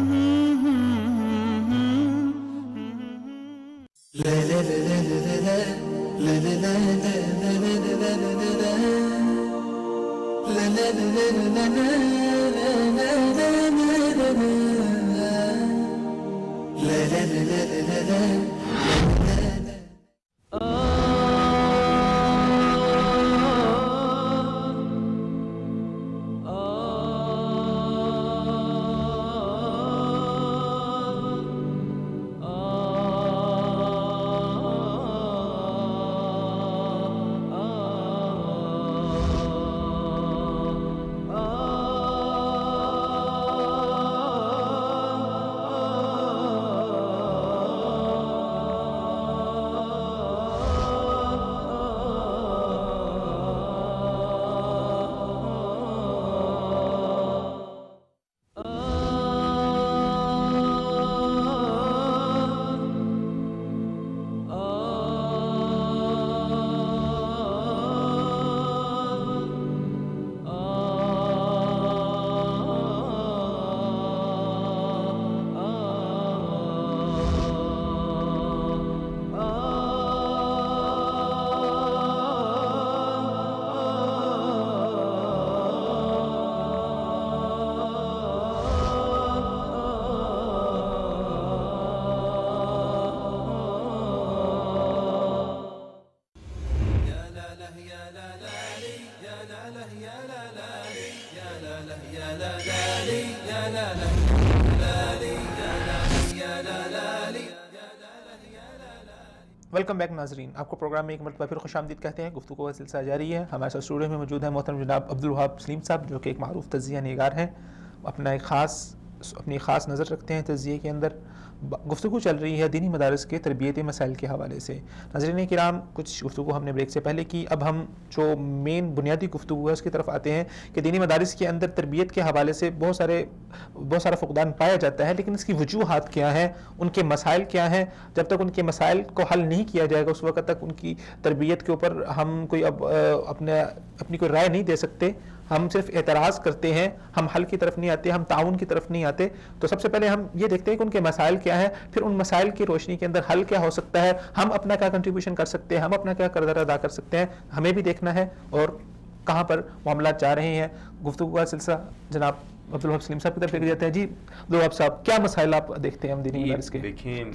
ویلکم بیک ناظرین، آپ کو پروگرام میں ایک مرتبہ پھر خوش آمدید کہتے ہیں۔ گفتگو کا سلسلہ جاری ہے۔ ہمارے ساتھ اسٹوڈیو میں موجود ہیں محترم جناب عبدالوہاب سلیم صاحب، جو کہ ایک معروف تجزیہ نگار ہیں، اپنا ایک خاص اپنی خاص نظر رکھتے ہیں تجزیے کے اندر۔ گفتگو چل رہی ہے دینی مدارس کے تربیتی مسائل کے حوالے سے۔ ناظرین کرام، کچھ گفتگو ہم نے بریک سے پہلے کی، اب ہم جو مین بنیادی گفتگو ہے اس کی طرف آتے ہیں کہ دینی مدارس کے اندر تربیت کے حوالے سے بہت سارے بہت سارا فقدان پایا جاتا ہے، لیکن اس کی وجوہات کیا ہیں، ان کے مسائل کیا ہیں۔ جب تک ان کے مسائل کو حل نہیں کیا جائے گا اس وقت تک ان کی تربیت کے اوپر ہم کوئی اب اپنے اپنی کوئی رائے نہیں دے سکتے۔ ہم صرف اعتراض کرتے ہیں، ہم حل کی طرف نہیں آتے، ہم تعاون کی طرف نہیں آتے۔ تو سب سے پہلے ہم یہ دیکھتے ہیں کہ ان کے مسائل کیا ہیں، پھر ان مسائل کی روشنی کے اندر حل کیا ہو سکتا ہے، ہم اپنا کیا کنٹریبیوشن کر سکتے ہیں، ہم اپنا کیا کردار ادا کر سکتے ہیں، ہمیں بھی دیکھنا ہے اور کہاں پر معاملات جا رہے ہیں۔ گفتگو کا سلسلہ جناب عبدالوہاب سلیم صاحب کی طرف لے جاتے ہیں۔ جی عبدالوہاب صاحب، کیا مسائل آپ دیکھتے ہیں ہم دینی مدارس کے؟ دیکھیں،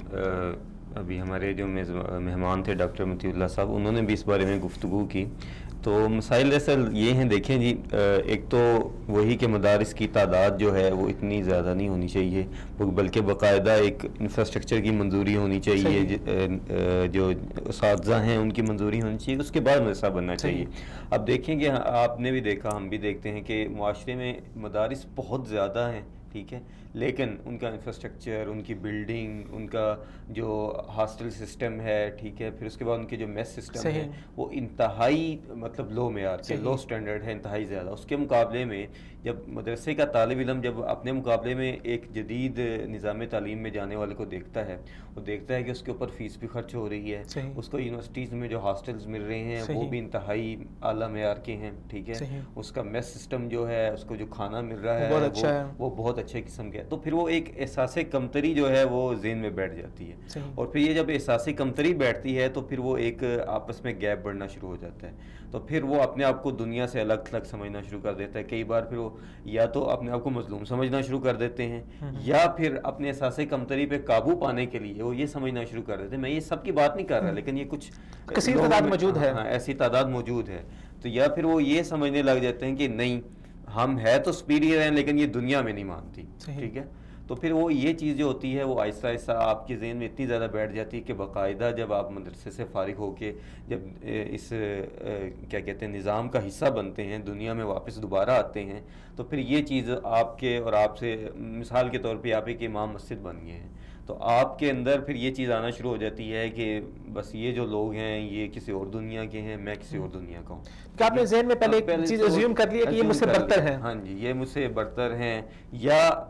ابھی ہمارے جو مہمان تھے ڈاکٹر مطیع اللہ صاحب، انہوں نے بھی اس بارے میں گفتگو کی۔ تو مسائل اصل یہ ہیں، دیکھیں جی، ایک تو وہی کہ مدارس کی تعداد جو ہے وہ اتنی زیادہ نہیں ہونی چاہیے، بلکہ باقاعدہ ایک انفراسٹرکچر کی منظوری ہونی چاہیے، جو اساتذہ ہیں ان کی منظوری ہونی چاہیے، اس کے بعد مدرسہ بننا چاہیے۔ اب دیکھیں کہ آپ نے بھی دیکھا، ہم بھی دیکھتے ہیں کہ معاشرے میں مدارس بہت زیادہ ہیں، ٹھیک ہے، لیکن ان کا انفراسٹرکچر، ان کی بلڈنگ، ان کا جو ہاسٹل سسٹم ہے، ٹھیک ہے، پھر اس کے بعد ان کے جو میس سسٹم ہے وہ انتہائی مطلب لو معیار کے، لو سٹینڈرڈ ہے، انتہائی زیادہ۔ اس کے مقابلے میں جب مدرسے کا طالب علم جب اپنے مقابلے میں ایک جدید نظام تعلیم میں جانے والے کو دیکھتا ہے، وہ دیکھتا ہے کہ اس کے اوپر فیس بھی خرچ ہو رہی ہے، اس کو یونیورسٹیز میں جو ہاسٹلز مل رہے ہیں وہ بھی انتہائی اعلیٰ معیار کے ہیں، ٹھیک ہے، اس کا میس سسٹم جو ہے، اس کو جو کھانا مل رہا ہے وہ بہت اچھے قسم کا ہے۔ تو پھر وہ ایک احساس کمتری جو ہے وہ ذہن میں بیٹھ جاتی ہے، اور پھر یہ جب احساس کمتری بیٹھتی ہے تو پھر وہ ایک آپس میں گیپ بڑھنا شروع ہو جاتا ہے، تو پھر وہ اپنے آپ کو دنیا سے الگ تھلگ سمجھنا شروع کر دیتا ہے۔ کئی بار پھر وہ یا تو اپنے آپ کو مظلوم سمجھنا شروع کر دیتے ہیں، یا پھر اپنے احساس کمتری پہ قابو پانے کے لیے وہ یہ سمجھنا شروع کر دیتے ہیں، میں یہ سب کی بات نہیں کر رہا، لیکن یہ کچھ کثیر تعداد موجود ہے، ایسی تعداد موجود ہے، تو یا پھر وہ یہ سمجھنے لگ جاتے ہیں کہ نہیں، ہم ہے تو سپیریئر ہیں لیکن یہ دنیا میں نہیں مانتی، ٹھیک ہے۔ تو پھر وہ یہ چیز جو ہوتی ہے وہ آہستہ آہستہ آپ کے ذہن میں اتنی زیادہ بیٹھ جاتی ہے کہ باقاعدہ جب آپ مدرسے سے فارغ ہو کے جب اس کیا کہتے ہیں نظام کا حصہ بنتے ہیں، دنیا میں واپس دوبارہ آتے ہیں، تو پھر یہ چیز آپ کے اور آپ سے، مثال کے طور پہ آپ ایک امام مسجد بن گئے ہیں، تو آپ کے اندر پھر یہ چیز آنا شروع ہو جاتی ہے کہ بس یہ جو لوگ ہیں یہ کسی اور دنیا کے ہیں، میں کسی اور دنیا کا ہوں۔ کہ آپ نے ذہن میں پہلے ایک چیز اسیوم کر لی ہے کہ یہ مجھ سے برتر ہیں، ہاں جی، یہ مجھ سے برتر ہیں، یا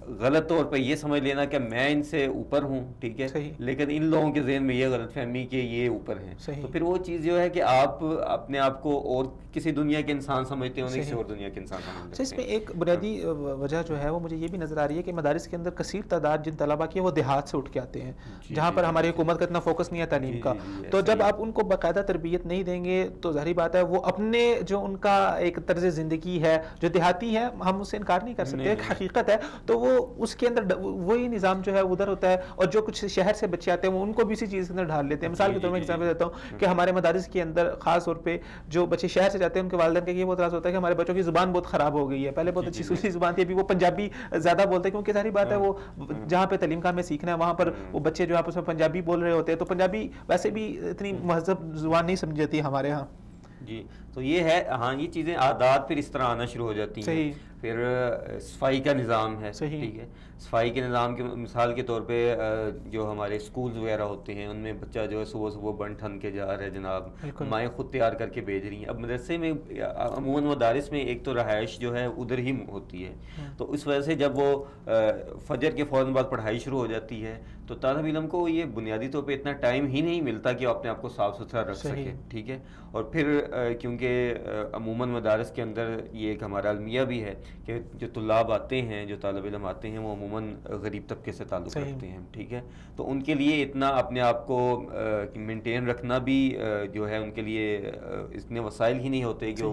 غلط طور پہ یہ سمجھ لینا کہ میں ان سے اوپر ہوں، ٹھیک ہے، لیکن ان لوگوں کے ذہن میں یہ غلط فہمی کہ یہ اوپر ہیں، تو پھر وہ چیز جو ہے کہ آپ اپنے آپ کو اور کسی دنیا کے انسان سمجھتے ہو، کسی اور دنیا کے انسان سمجھتے ہیں۔ اس میں ایک بنیادی وجہ جو ہے وہ مجھے یہ بھی نظر آ رہی ہے کہ مدارس کے اندر کثیر تعداد جن طلباء کی وہ دیہات سے اٹھ کے آتے ہیں، جہاں پر ہماری حکومت کا اتنا فوکس نہیں ہے تعلیم کا، تو جب آپ ان کو باقاعدہ تربیت نہیں دیں گے تو ظاہری بات ہے وہ اپنے جو ان کا ایک طرز زندگی ہے جو دیہاتی ہے، ہم اس سے انکار نہیں کر سکتے، ایک حقیقت ہے، تو وہ اس کے اندر وہی نظام جو ہے ادھر ہوتا ہے، اور جو کچھ شہر سے بچے آتے ہیں وہ ان کو بھی اسی چیز کے اندر ڈھال لیتے ہیں۔ مثال کے طور میں ایگزامپل دیتا ہوں کہ ہمارے مدارس کے اندر خاص طور پہ جو بچے شہر سے جاتے ہیں ان کے والدین کا یہ بہت اعتراض ہوتا ہے کہ ہمارے بچوں کی زبان بہت خراب ہو گئی ہے، پہلے بہت اچھی سوچی زبان تھی، ابھی وہ پنجابی زیادہ بولتے ہیں، کیونکہ ظاہری بات ہے وہ جہاں پہ تعلیم کا ہمیں سیکھنا ہے وہاں پر وہ بچے جو آپس میں پنجابی بول رہے ہوتے ہیں، تو پنجابی ویسے بھی اتنی مہذب زبان نہیں سمجھی جاتی ہمارے ہاں۔ جی تو یہ ہے، ہاں یہ چیزیں عادات پھر اس طرح آنا شروع ہو جاتی ہیں۔ پھر صفائی کا نظام ہے، ٹھیک ہے، صفائی کے نظام کے مثال کے طور پہ جو ہمارے اسکولز وغیرہ ہوتے ہیں ان میں بچہ جو ہے صبح صبح بن ٹھن کے جا رہا ہے، جناب مائیں خود تیار کر کے بھیج رہی ہیں۔ اب مدرسے میں عموماً مدارس میں ایک تو رہائش جو ہے ادھر ہی ہوتی ہے، تو اس وجہ سے جب وہ فجر کے فوراً بعد پڑھائی شروع ہو جاتی ہے تو طالب علم کو یہ بنیادی طور پہ اتنا ٹائم ہی نہیں ملتا کہ وہ اپنے آپ کو صاف ستھرا رکھ سکے، ٹھیک ہے، اور پھر کیونکہ عموماً مدارس کے اندر یہ ایک ہمارا المیہ بھی ہے کہ جو طلاب آتے ہیں، جو طالب علم آتے ہیں وہ عموماً غریب طبقے سے تعلق رکھتے ہیں، ٹھیک ہے، تو ان کے لیے اتنا اپنے آپ کو مینٹین رکھنا بھی جو ہے ان کے لیے اتنے وسائل ہی نہیں ہوتے کہ وہ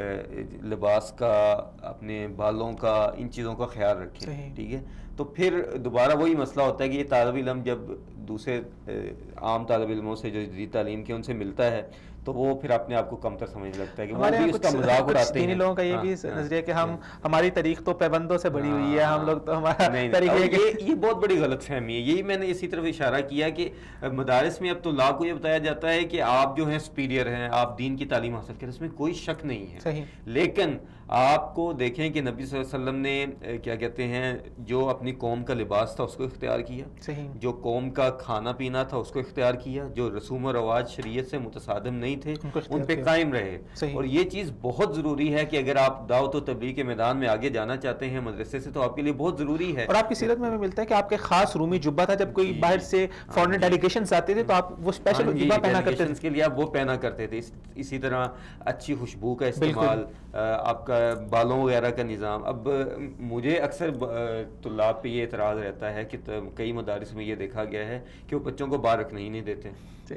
لباس کا، اپنے بالوں کا، ان چیزوں کا خیال رکھیں، ٹھیک ہے، تو پھر دوبارہ وہی مسئلہ ہوتا ہے کہ یہ طالب علم جب دوسرے عام طالب علموں سے جو جدید تعلیم کے ان سے ملتا ہے تو وہ پھر اپنے آپ کو کم تر سمجھنے لگتا ہے کہ وہ بھی اس کا مذاق اڑاتے ہیں۔ دینی لوگوں کا یہ بھی نظریہ کہ ہم ہماری تاریخ تو پیبندوں سے بڑی ہوئی ہے، ہم لوگ تو ہمارا طریقہ، یہ بہت بڑی غلط فہمی ہے۔ یہی میں نے اسی طرف اشارہ کیا کہ مدارس میں اب طلاب کو یہ بتایا جاتا ہے کہ آپ جو ہیں سپیریئر ہیں، آپ دین کی تعلیم حاصل کریں، اس میں کوئی شک نہیں ہے، لیکن آپ کو دیکھیں کہ نبی صلی اللہ علیہ وسلم نے کیا کہتے ہیں جو اپنی قوم کا لباس تھا اس کو اختیار کیا، جو قوم کا کھانا پینا تھا اس کو اختیار کیا، جو رسوم و رواج شریعت سے متصادم نہیں تھے ان پہ قائم رہے، اور یہ چیز بہت ضروری ہے کہ اگر آپ دعوت و تبلیغ کے میدان میں آگے جانا چاہتے ہیں مدرسے سے تو آپ کے لیے بہت ضروری ہے۔ اور آپ کی سیرت میں ہمیں ملتا ہے کہ آپ کے خاص رومی جبہ تھا، جب کوئی باہر سے فورن ڈیلیگیشنز آتے تھے تو آپ وہ اسپیشل جبہ پہنا کرتے تھے، اس کے لیے آپ وہ پہنا کرتے تھے۔ اسی طرح اچھی خوشبو کا استعمال، آپ کا بالوں وغیرہ کا نظام۔ اب مجھے اکثر طلاب پہ یہ اعتراض رہتا ہے کہ کئی مدارس میں یہ دیکھا گیا ہے کہ وہ بچوں کو باہر رکھنے ہی نہیں دیتے۔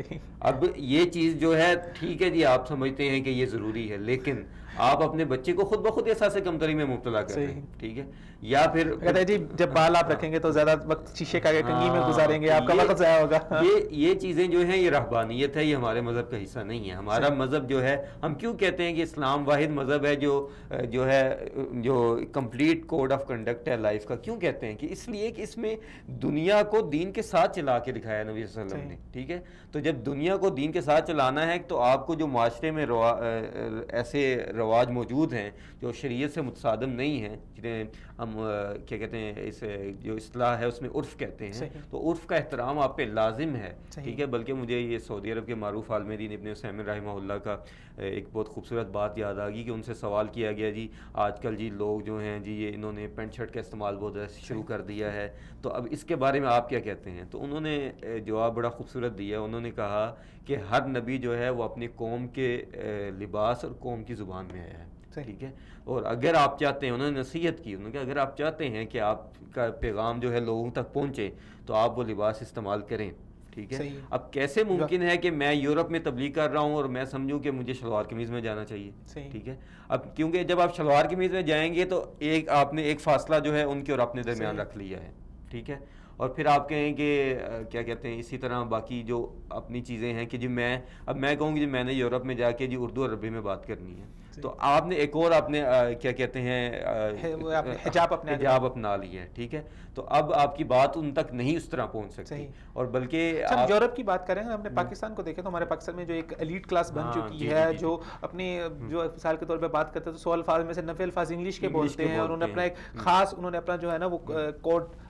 اب یہ چیز جو ہے ٹھیک ہے جی، آپ سمجھتے ہیں کہ یہ ضروری ہے، لیکن آپ اپنے بچے کو خود بخود احساس کمتری میں مبتلا کر رہے ہیں، ٹھیک ہے، یا پھر کہتے ہیں جی جب بال آپ رکھیں گے تو زیادہ وقت شیشے کا کنگھی میں گزاریں گے، آپ کا وقت ضائع ہوگا۔ یہ یہ چیزیں جو ہیں یہ رہبانیت ہے، یہ ہمارے مذہب کا حصہ نہیں ہے۔ ہمارا مذہب جو ہے، ہم کیوں کہتے ہیں کہ اسلام واحد مذہب ہے جو جو ہے جو کمپلیٹ کوڈ آف کنڈکٹ ہے لائف کا، کیوں کہتے ہیں کہ اس لیے کہ اس میں دنیا کو دین کے ساتھ چلا کے دکھایا نبی صلی اللہ علیہ وسلم نے، ٹھیک ہے، تو جب دنیا کو دین کے ساتھ چلانا ہے تو آپ کو جو معاشرے میں ایسے رواج موجود ہیں جو شریعت سے متصادم نہیں ہیں، جنہیں ہم کیا کہتے ہیں اس جو اصطلاح ہے اس میں عرف کہتے ہیں، تو عرف کا احترام آپ پہ لازم ہے، ٹھیک ہے۔ بلکہ مجھے یہ سعودی عرب کے معروف عالم دین ابن عثیمین رحمہ اللہ کا ایک بہت خوبصورت بات یاد آ گئی کہ ان سے سوال کیا گیا جی آج کل جی لوگ جو ہیں جی یہ انہوں نے پینٹ شرٹ کا استعمال بہت شروع کر دیا ہے، تو اب اس کے بارے میں آپ کیا کہتے ہیں؟ تو انہوں نے جواب بڑا خوبصورت دیا، انہوں نے کہا کہ ہر نبی جو ہے وہ اپنی قوم کے لباس اور قوم کی زبان میں آیا ہے، ٹھیک ہے، اور اگر آپ چاہتے ہیں، انہوں نے نصیحت کی، انہوں نے کہا اگر آپ چاہتے ہیں کہ آپ کا پیغام جو ہے لوگوں تک پہنچے تو آپ وہ لباس استعمال کریں، ٹھیک ہے۔ اب کیسے ممکن ہے کہ میں یورپ میں تبلیغ کر رہا ہوں اور میں سمجھوں کہ مجھے شلوار قمیض میں جانا چاہیے، ٹھیک ہے، اب کیونکہ جب آپ شلوار قمیض میں جائیں گے تو ایک آپ نے ایک فاصلہ جو ہے ان کے اور اپنے درمیان رکھ لیا ہے، ٹھیک ہے، اور پھر آپ کہیں کہ کیا کہتے ہیں اسی طرح باقی جو اپنی چیزیں ہیں کہ جی میں اب میں کہوں گی جی میں نے یورپ میں جا کے جی اردو اور عربی میں بات کرنی ہے، تو آپ نے ایک اور آپ نے کیا کہتے ہیں حجاب اپنا حجاب اپنا لیا ہے، ٹھیک ہے، تو اب آپ کی بات ان تک نہیں اس طرح پہنچ سکتی، اور بلکہ ہم یورپ کی بات کریں، ہم نے پاکستان کو دیکھیں تو ہمارے پاکستان میں جو ایک ایلیٹ کلاس بن چکی ہے، جو اپنی جو مثال کے طور پہ بات کرتے ہیں تو سو الفاظ میں سے نوے الفاظ انگلش کے بولتے ہیں، اور انہوں نے اپنا ایک خاص انہوں نے اپنا جو ہے نا وہ کوڈ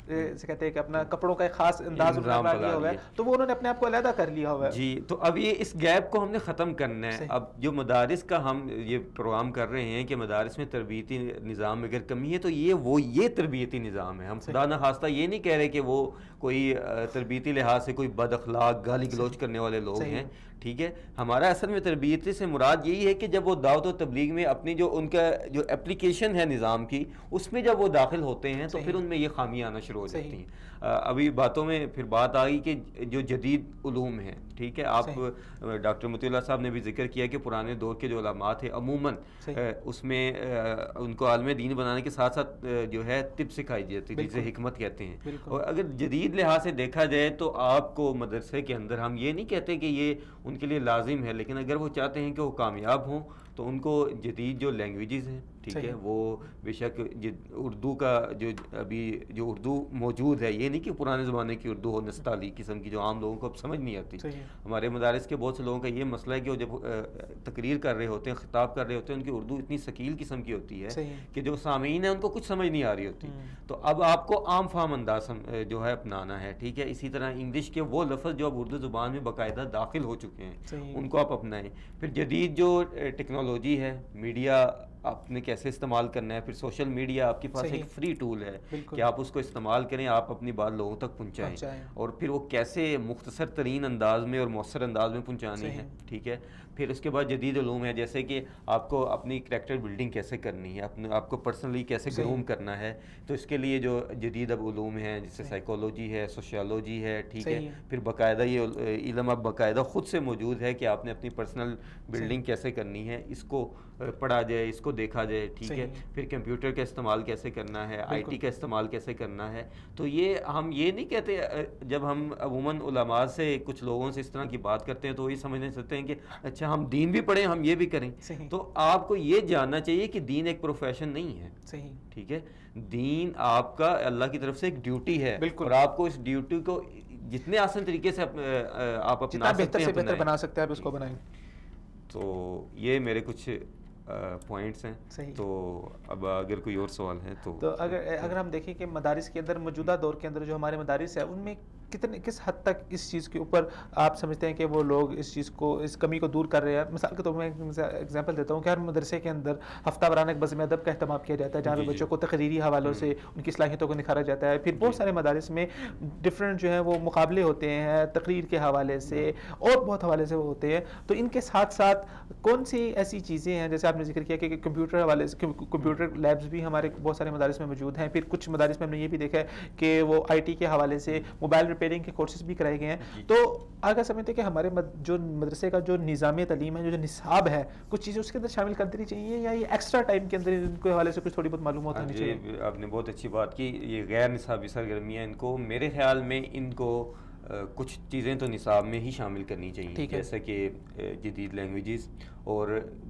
جیسے کہتے ہیں کہ اپنا کپڑوں کا ایک خاص انداز بنا لیا ہوا ہے، تو وہ انہوں نے اپنے آپ کو علیحدہ کر لیا ہوا ہے. جی تو اب یہ اس گیپ کو ہم نے ختم کرنا ہے. اب جو مدارس کا ہم یہ پروگرام کر رہے ہیں کہ مدارس میں تربیتی نظام میں اگر کمی ہے تو یہ وہ یہ تربیتی نظام ہے. ہم خدا نخواستہ یہ نہیں کہہ رہے کہ وہ کوئی تربیتی لحاظ سے کوئی بد اخلاق گالی گلوچ کرنے والے لوگ ہیں، ٹھیک ہے. ہمارا اصل میں تربیتی سے مراد یہی ہے کہ جب وہ دعوت و تبلیغ میں اپنی جو ان کا جو اپلیکیشن ہے نظام کی اس میں جب وہ داخل ہوتے ہیں تو پھر ان میں یہ خامیاں آنا شروع ہو جاتی ہیں. ابھی باتوں میں پھر بات آ گئی کہ جو جدید علوم ہیں، ٹھیک ہے، آپ ڈاکٹر مطیع اللہ صاحب نے بھی ذکر کیا کہ پرانے دور کے جو علماء تھے عموماً اس میں ان کو عالم دین بنانے کے ساتھ ساتھ جو ہے طب سکھائی جاتی ہے جسے حکمت کہتے ہیں. اور اگر جدید لحاظ سے دیکھا جائے تو آپ کو مدرسے کے اندر ہم یہ نہیں کہتے کہ یہ ان کے لیے لازم ہے، لیکن اگر وہ چاہتے ہیں کہ وہ کامیاب ہوں تو ان کو جدید جو لینگویجز ہیں، ٹھیک ہے، وہ بے شک اردو کا جو ابھی جو اردو موجود ہے، یہ نہیں کہ پرانے زمانے کی اردو ہو نستعلیق قسم کی جو عام لوگوں کو اب سمجھ نہیں آتی. ہمارے مدارس کے بہت سے لوگوں کا یہ مسئلہ ہے کہ وہ جب تقریر کر رہے ہوتے ہیں، خطاب کر رہے ہوتے ہیں، ان کی اردو اتنی ثقیل قسم کی ہوتی ہے کہ جو سامعین ہیں ان کو کچھ سمجھ نہیں آ رہی ہوتی. تو اب آپ کو عام فہم انداز جو ہے اپنانا ہے، ٹھیک ہے. اسی طرح انگلش کے وہ لفظ جو اب اردو زبان میں باقاعدہ داخل ہو چکے ہیں ان کو آپ اپنائیں. پھر جدید جو ٹیکنالوجی ہے، میڈیا آپ نے کیسے استعمال کرنا ہے. پھر سوشل میڈیا آپ کے پاس ایک فری ٹول ہے کہ آپ اس کو استعمال کریں، آپ اپنی بات لوگوں تک پہنچائیں، اور پھر وہ کیسے مختصر ترین انداز میں اور مؤثر انداز میں پہنچانی ہے، ٹھیک ہے. پھر اس کے بعد جدید علوم ہے، جیسے کہ آپ کو اپنی کریکٹر بلڈنگ کیسے کرنی ہے، اپنے آپ کو پرسنلی کیسے گروم کرنا ہے. تو اس کے لیے جو جدید اب علوم ہیں جیسے سائیکولوجی ہے، سوشیالوجی ہے، ٹھیک ہے. پھر باقاعدہ یہ علم اب باقاعدہ خود سے موجود ہے کہ آپ نے اپنی پرسنل بلڈنگ کیسے کرنی ہے، اس کو پڑھا جائے، اس کو دیکھا جائے، ٹھیک ہے. پھر کمپیوٹر کا استعمال کیسے کرنا ہے، آئی ٹی کا استعمال کیسے کرنا ہے. تو یہ ہم یہ نہیں کہتے، جب ہم عموماً علماء سے کچھ لوگوں سے اس طرح کی بات کرتے ہیں تو وہ یہ سمجھنے سکتے ہیں کہ اچھا ہم دین بھی پڑھیں، ہم یہ بھی کریں. تو آپ کو یہ جاننا چاہیے کہ دین ایک پروفیشن نہیں ہے، ٹھیک ہے. دین آپ کا اللہ کی طرف سے ایک ڈیوٹی ہے، اور آپ کو اس ڈیوٹی کو جتنے آسان طریقے سے آپ اپنا بہتر سے بہتر بنا سکتے ہیں آپ اس کو بنائیں. تو یہ میرے کچھ پوائنٹس ہیں. تو اب اگر کوئی اور سوال ہے تو تو اگر اگر ہم دیکھیں کہ مدارس کے اندر موجودہ دور کے اندر جو ہمارے مدارس ہیں ان میں کتنے کس حد تک اس چیز کے اوپر آپ سمجھتے ہیں کہ وہ لوگ اس چیز کو اس کمی کو دور کر رہے ہیں. مثال کے طور پر میں ایگزامپل دیتا ہوں کہ ہر مدرسے کے اندر ہفتہ وارانہ ایک بزم ادب کا اہتمام کیا جاتا ہے جہاں پہ بچوں کو تقریری حوالوں سے ان کی صلاحیتوں کو نکھارا جاتا ہے. پھر بہت سارے مدارس میں ڈفرینٹ جو ہیں وہ مقابلے ہوتے ہیں تقریر کے حوالے سے اور بہت حوالے سے وہ ہوتے ہیں. تو ان کے ساتھ ساتھ کون سی ایسی چیزیں ہیں جیسے آپ نے ذکر کیا کہ کمپیوٹر حوالے سے کمپیوٹر لیبس بھی ہمارے بہت سارے مدارس میں موجود ہیں. پھر کچھ مدارس میں ہم نے یہ بھی دیکھا ہے کہ وہ آئی ٹی کے حوالے سے موبائل ریپیئرنگ کے کورسز بھی کرائے گئے ہیں. تو آگے سمجھتے ہیں کہ ہمارے جو مدرسے کا جو نظام تعلیم ہے، جو نصاب ہے، کچھ چیزیں اس کے اندر شامل کر دینی چاہیے یا یہ ایکسٹرا ٹائم کے اندر ان کے حوالے سے کچھ تھوڑی بہت معلومات ہونی چاہیے. آپ نے بہت اچھی بات کی. یہ غیر نصابی سرگرمیاں ان کو میرے خیال میں ان کو کچھ چیزیں تو نصاب میں ہی شامل کرنی چاہیے، جیسا کہ جدید لینگویجز اور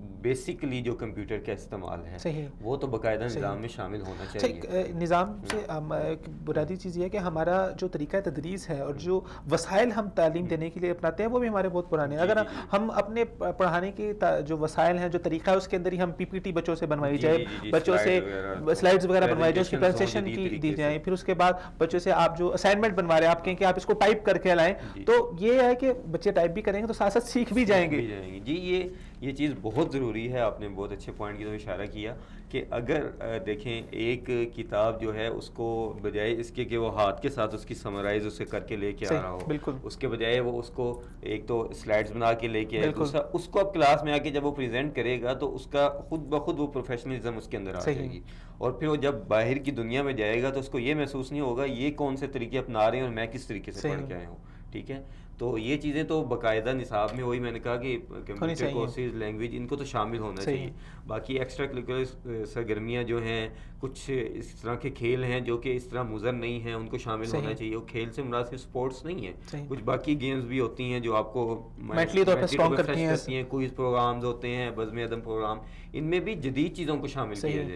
بیسکلی جو کمپیوٹر کا استعمال ہے وہ تو باقاعدہ نظام میں شامل ہونا چاہیے. نظام سے بنیادی چیز یہ ہے کہ ہمارا جو طریقہ تدریس ہے اور جو وسائل ہم تعلیم دینے کے لیے اپناتے ہیں وہ بھی ہمارے بہت پرانے ہیں. اگر ہم اپنے پڑھانے کے جو وسائل ہیں، جو طریقہ ہے، اس کے اندر ہی ہم پی پی ٹی بچوں سے بنوائی جائے، بچوں سے سلائڈز وغیرہ بنوائی جائے، اس کی پریزنٹیشن کی دی جائیں. پھر اس کے بعد بچوں سے آپ جو اسائنمنٹ بنوا رہے ہیں آپ کہیں کہ آپ اس کو ٹائپ کر کے لائیں، تو یہ ہے کہ بچے ٹائپ بھی کریں گے تو ساتھ ساتھ سیکھ بھی جائیں گے. جی یہ یہ چیز بہت ضروری ہے. آپ نے بہت اچھے پوائنٹ کی طرف اشارہ کیا کہ اگر دیکھیں ایک کتاب جو ہے اس کو بجائے اس کے کہ وہ ہاتھ کے ساتھ اس کی سمرائز اسے کر کے لے کے آ رہا ہو، اس کے بجائے وہ اس کو ایک تو سلائڈز بنا کے لے کے آئے، دوسرا اس کو اب کلاس میں آ کے جب وہ پریزنٹ کرے گا تو اس کا خود بخود وہ پروفیشنلزم اس کے اندر آ جائے گی. اور پھر وہ جب باہر کی دنیا میں جائے گا تو اس کو یہ محسوس نہیں ہوگا یہ کون سے طریقے اپنا رہے ہیں اور میں کس طریقے سے پڑھ کے آیا ہوں. ٹھیک ہے. تو یہ چیزیں تو باقاعدہ نصاب میں، وہی میں نے کہا کہ کمپیوٹر کورسز، لینگویج، ان کو تو شامل ہونا چاہیے. باقی ایکسٹرا کریکولر سرگرمیاں جو ہیں، کچھ اس طرح کے کھیل ہیں جو کہ اس طرح مضر نہیں ہیں، ان کو شامل ہونا چاہیے. وہ کھیل سے مراد صرف اسپورٹس نہیں ہے، کچھ باقی گیمز بھی ہوتی ہیں جو آپ کو مینٹلی طور پر اسٹرانگ کرتی ہیں. کوئز پروگرامز ہوتے ہیں، بزم ادب پروگرام، ان میں بھی جدید چیزوں کو شامل کیا جائے.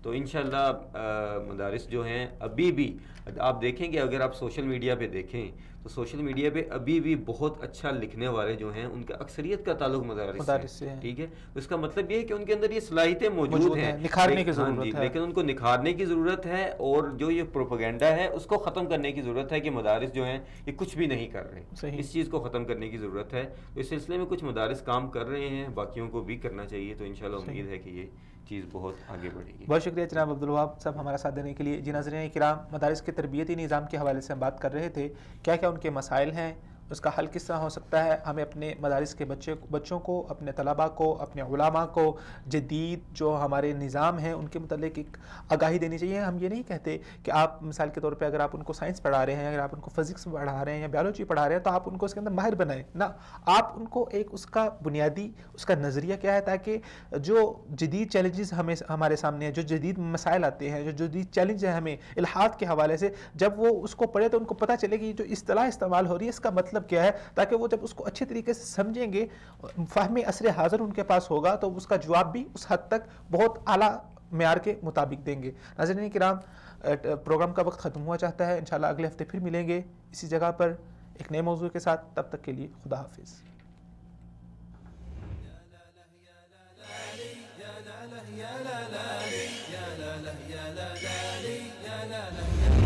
تو انشاءاللہ مدارس جو ہیں ابھی بھی آپ دیکھیں کہ اگر آپ سوشل میڈیا پہ دیکھیں تو سوشل میڈیا پہ ابھی بھی بہت اچھا لکھنے والے جو ہیں ان کا اکثریت کا تعلق مدارس سے ہے، ٹھیک ہے. تو اس کا مطلب یہ ہے کہ ان کے اندر یہ صلاحیتیں موجود ہیں، نکھارنے کی ضرورت ہے، لیکن ان کو نکھارنے کی ضرورت ہے، اور جو یہ پروپیگنڈا ہے اس کو ختم کرنے کی ضرورت ہے کہ مدارس جو ہیں یہ کچھ بھی نہیں کر رہے. اس چیز کو ختم کرنے کی ضرورت ہے. تو اس سلسلے میں کچھ مدارس کام کر رہے ہیں، باقیوں کو بھی کرنا چاہیے. تو انشاءاللہ امید ہے کہ یہ چیز بہت آگے بڑھے گی. بہت شکریہ جناب عبدالوہاب صاحب ہمارا ساتھ دینے کے لیے. جی ناظرین کرام، مدارس کے تربیتی نظام کے حوالے سے ہم بات کر رہے تھے، کیا کیا ان کے مسائل ہیں، اس کا حل کس طرح ہو سکتا ہے. ہمیں اپنے مدارس کے بچے بچوں کو، اپنے طلباء کو، اپنے علماء کو جدید جو ہمارے نظام ہیں ان کے متعلق ایک آگاہی دینی چاہیے. ہم یہ نہیں کہتے کہ آپ مثال کے طور پہ اگر آپ ان کو سائنس پڑھا رہے ہیں، اگر آپ ان کو فزکس پڑھا رہے ہیں یا بیولوجی پڑھا رہے ہیں تو آپ ان کو اس کے اندر ماہر بنائیں. نہ، آپ ان کو ایک اس کا بنیادی اس کا نظریہ کیا ہے، تاکہ جو جدید چیلنجز ہمیں ہمارے سامنے ہیں، جو جدید مسائل آتے ہیں، جو جدید چیلنج ہیں ہمیں الحاد کے حوالے سے، جب وہ اس کو پڑھے تو ان کو پتہ چلے کہ جو اصطلاح استعمال ہو رہی ہے اس کا مطلب کیا ہے، تاکہ وہ جب اس کو اچھے طریقے سے سمجھیں گے، فہم عصر حاضر ان کے پاس ہوگا تو اس کا جواب بھی اس حد تک بہت اعلیٰ معیار کے مطابق دیں گے. ناظرین کرام، پروگرام کا وقت ختم ہوا چاہتا ہے. انشاءاللہ اگلے ہفتے پھر ملیں گے اسی جگہ پر ایک نئے موضوع کے ساتھ. تب تک کے لیے خدا حافظ. يا لا لا يا لا لا يا لا لا يا لا لا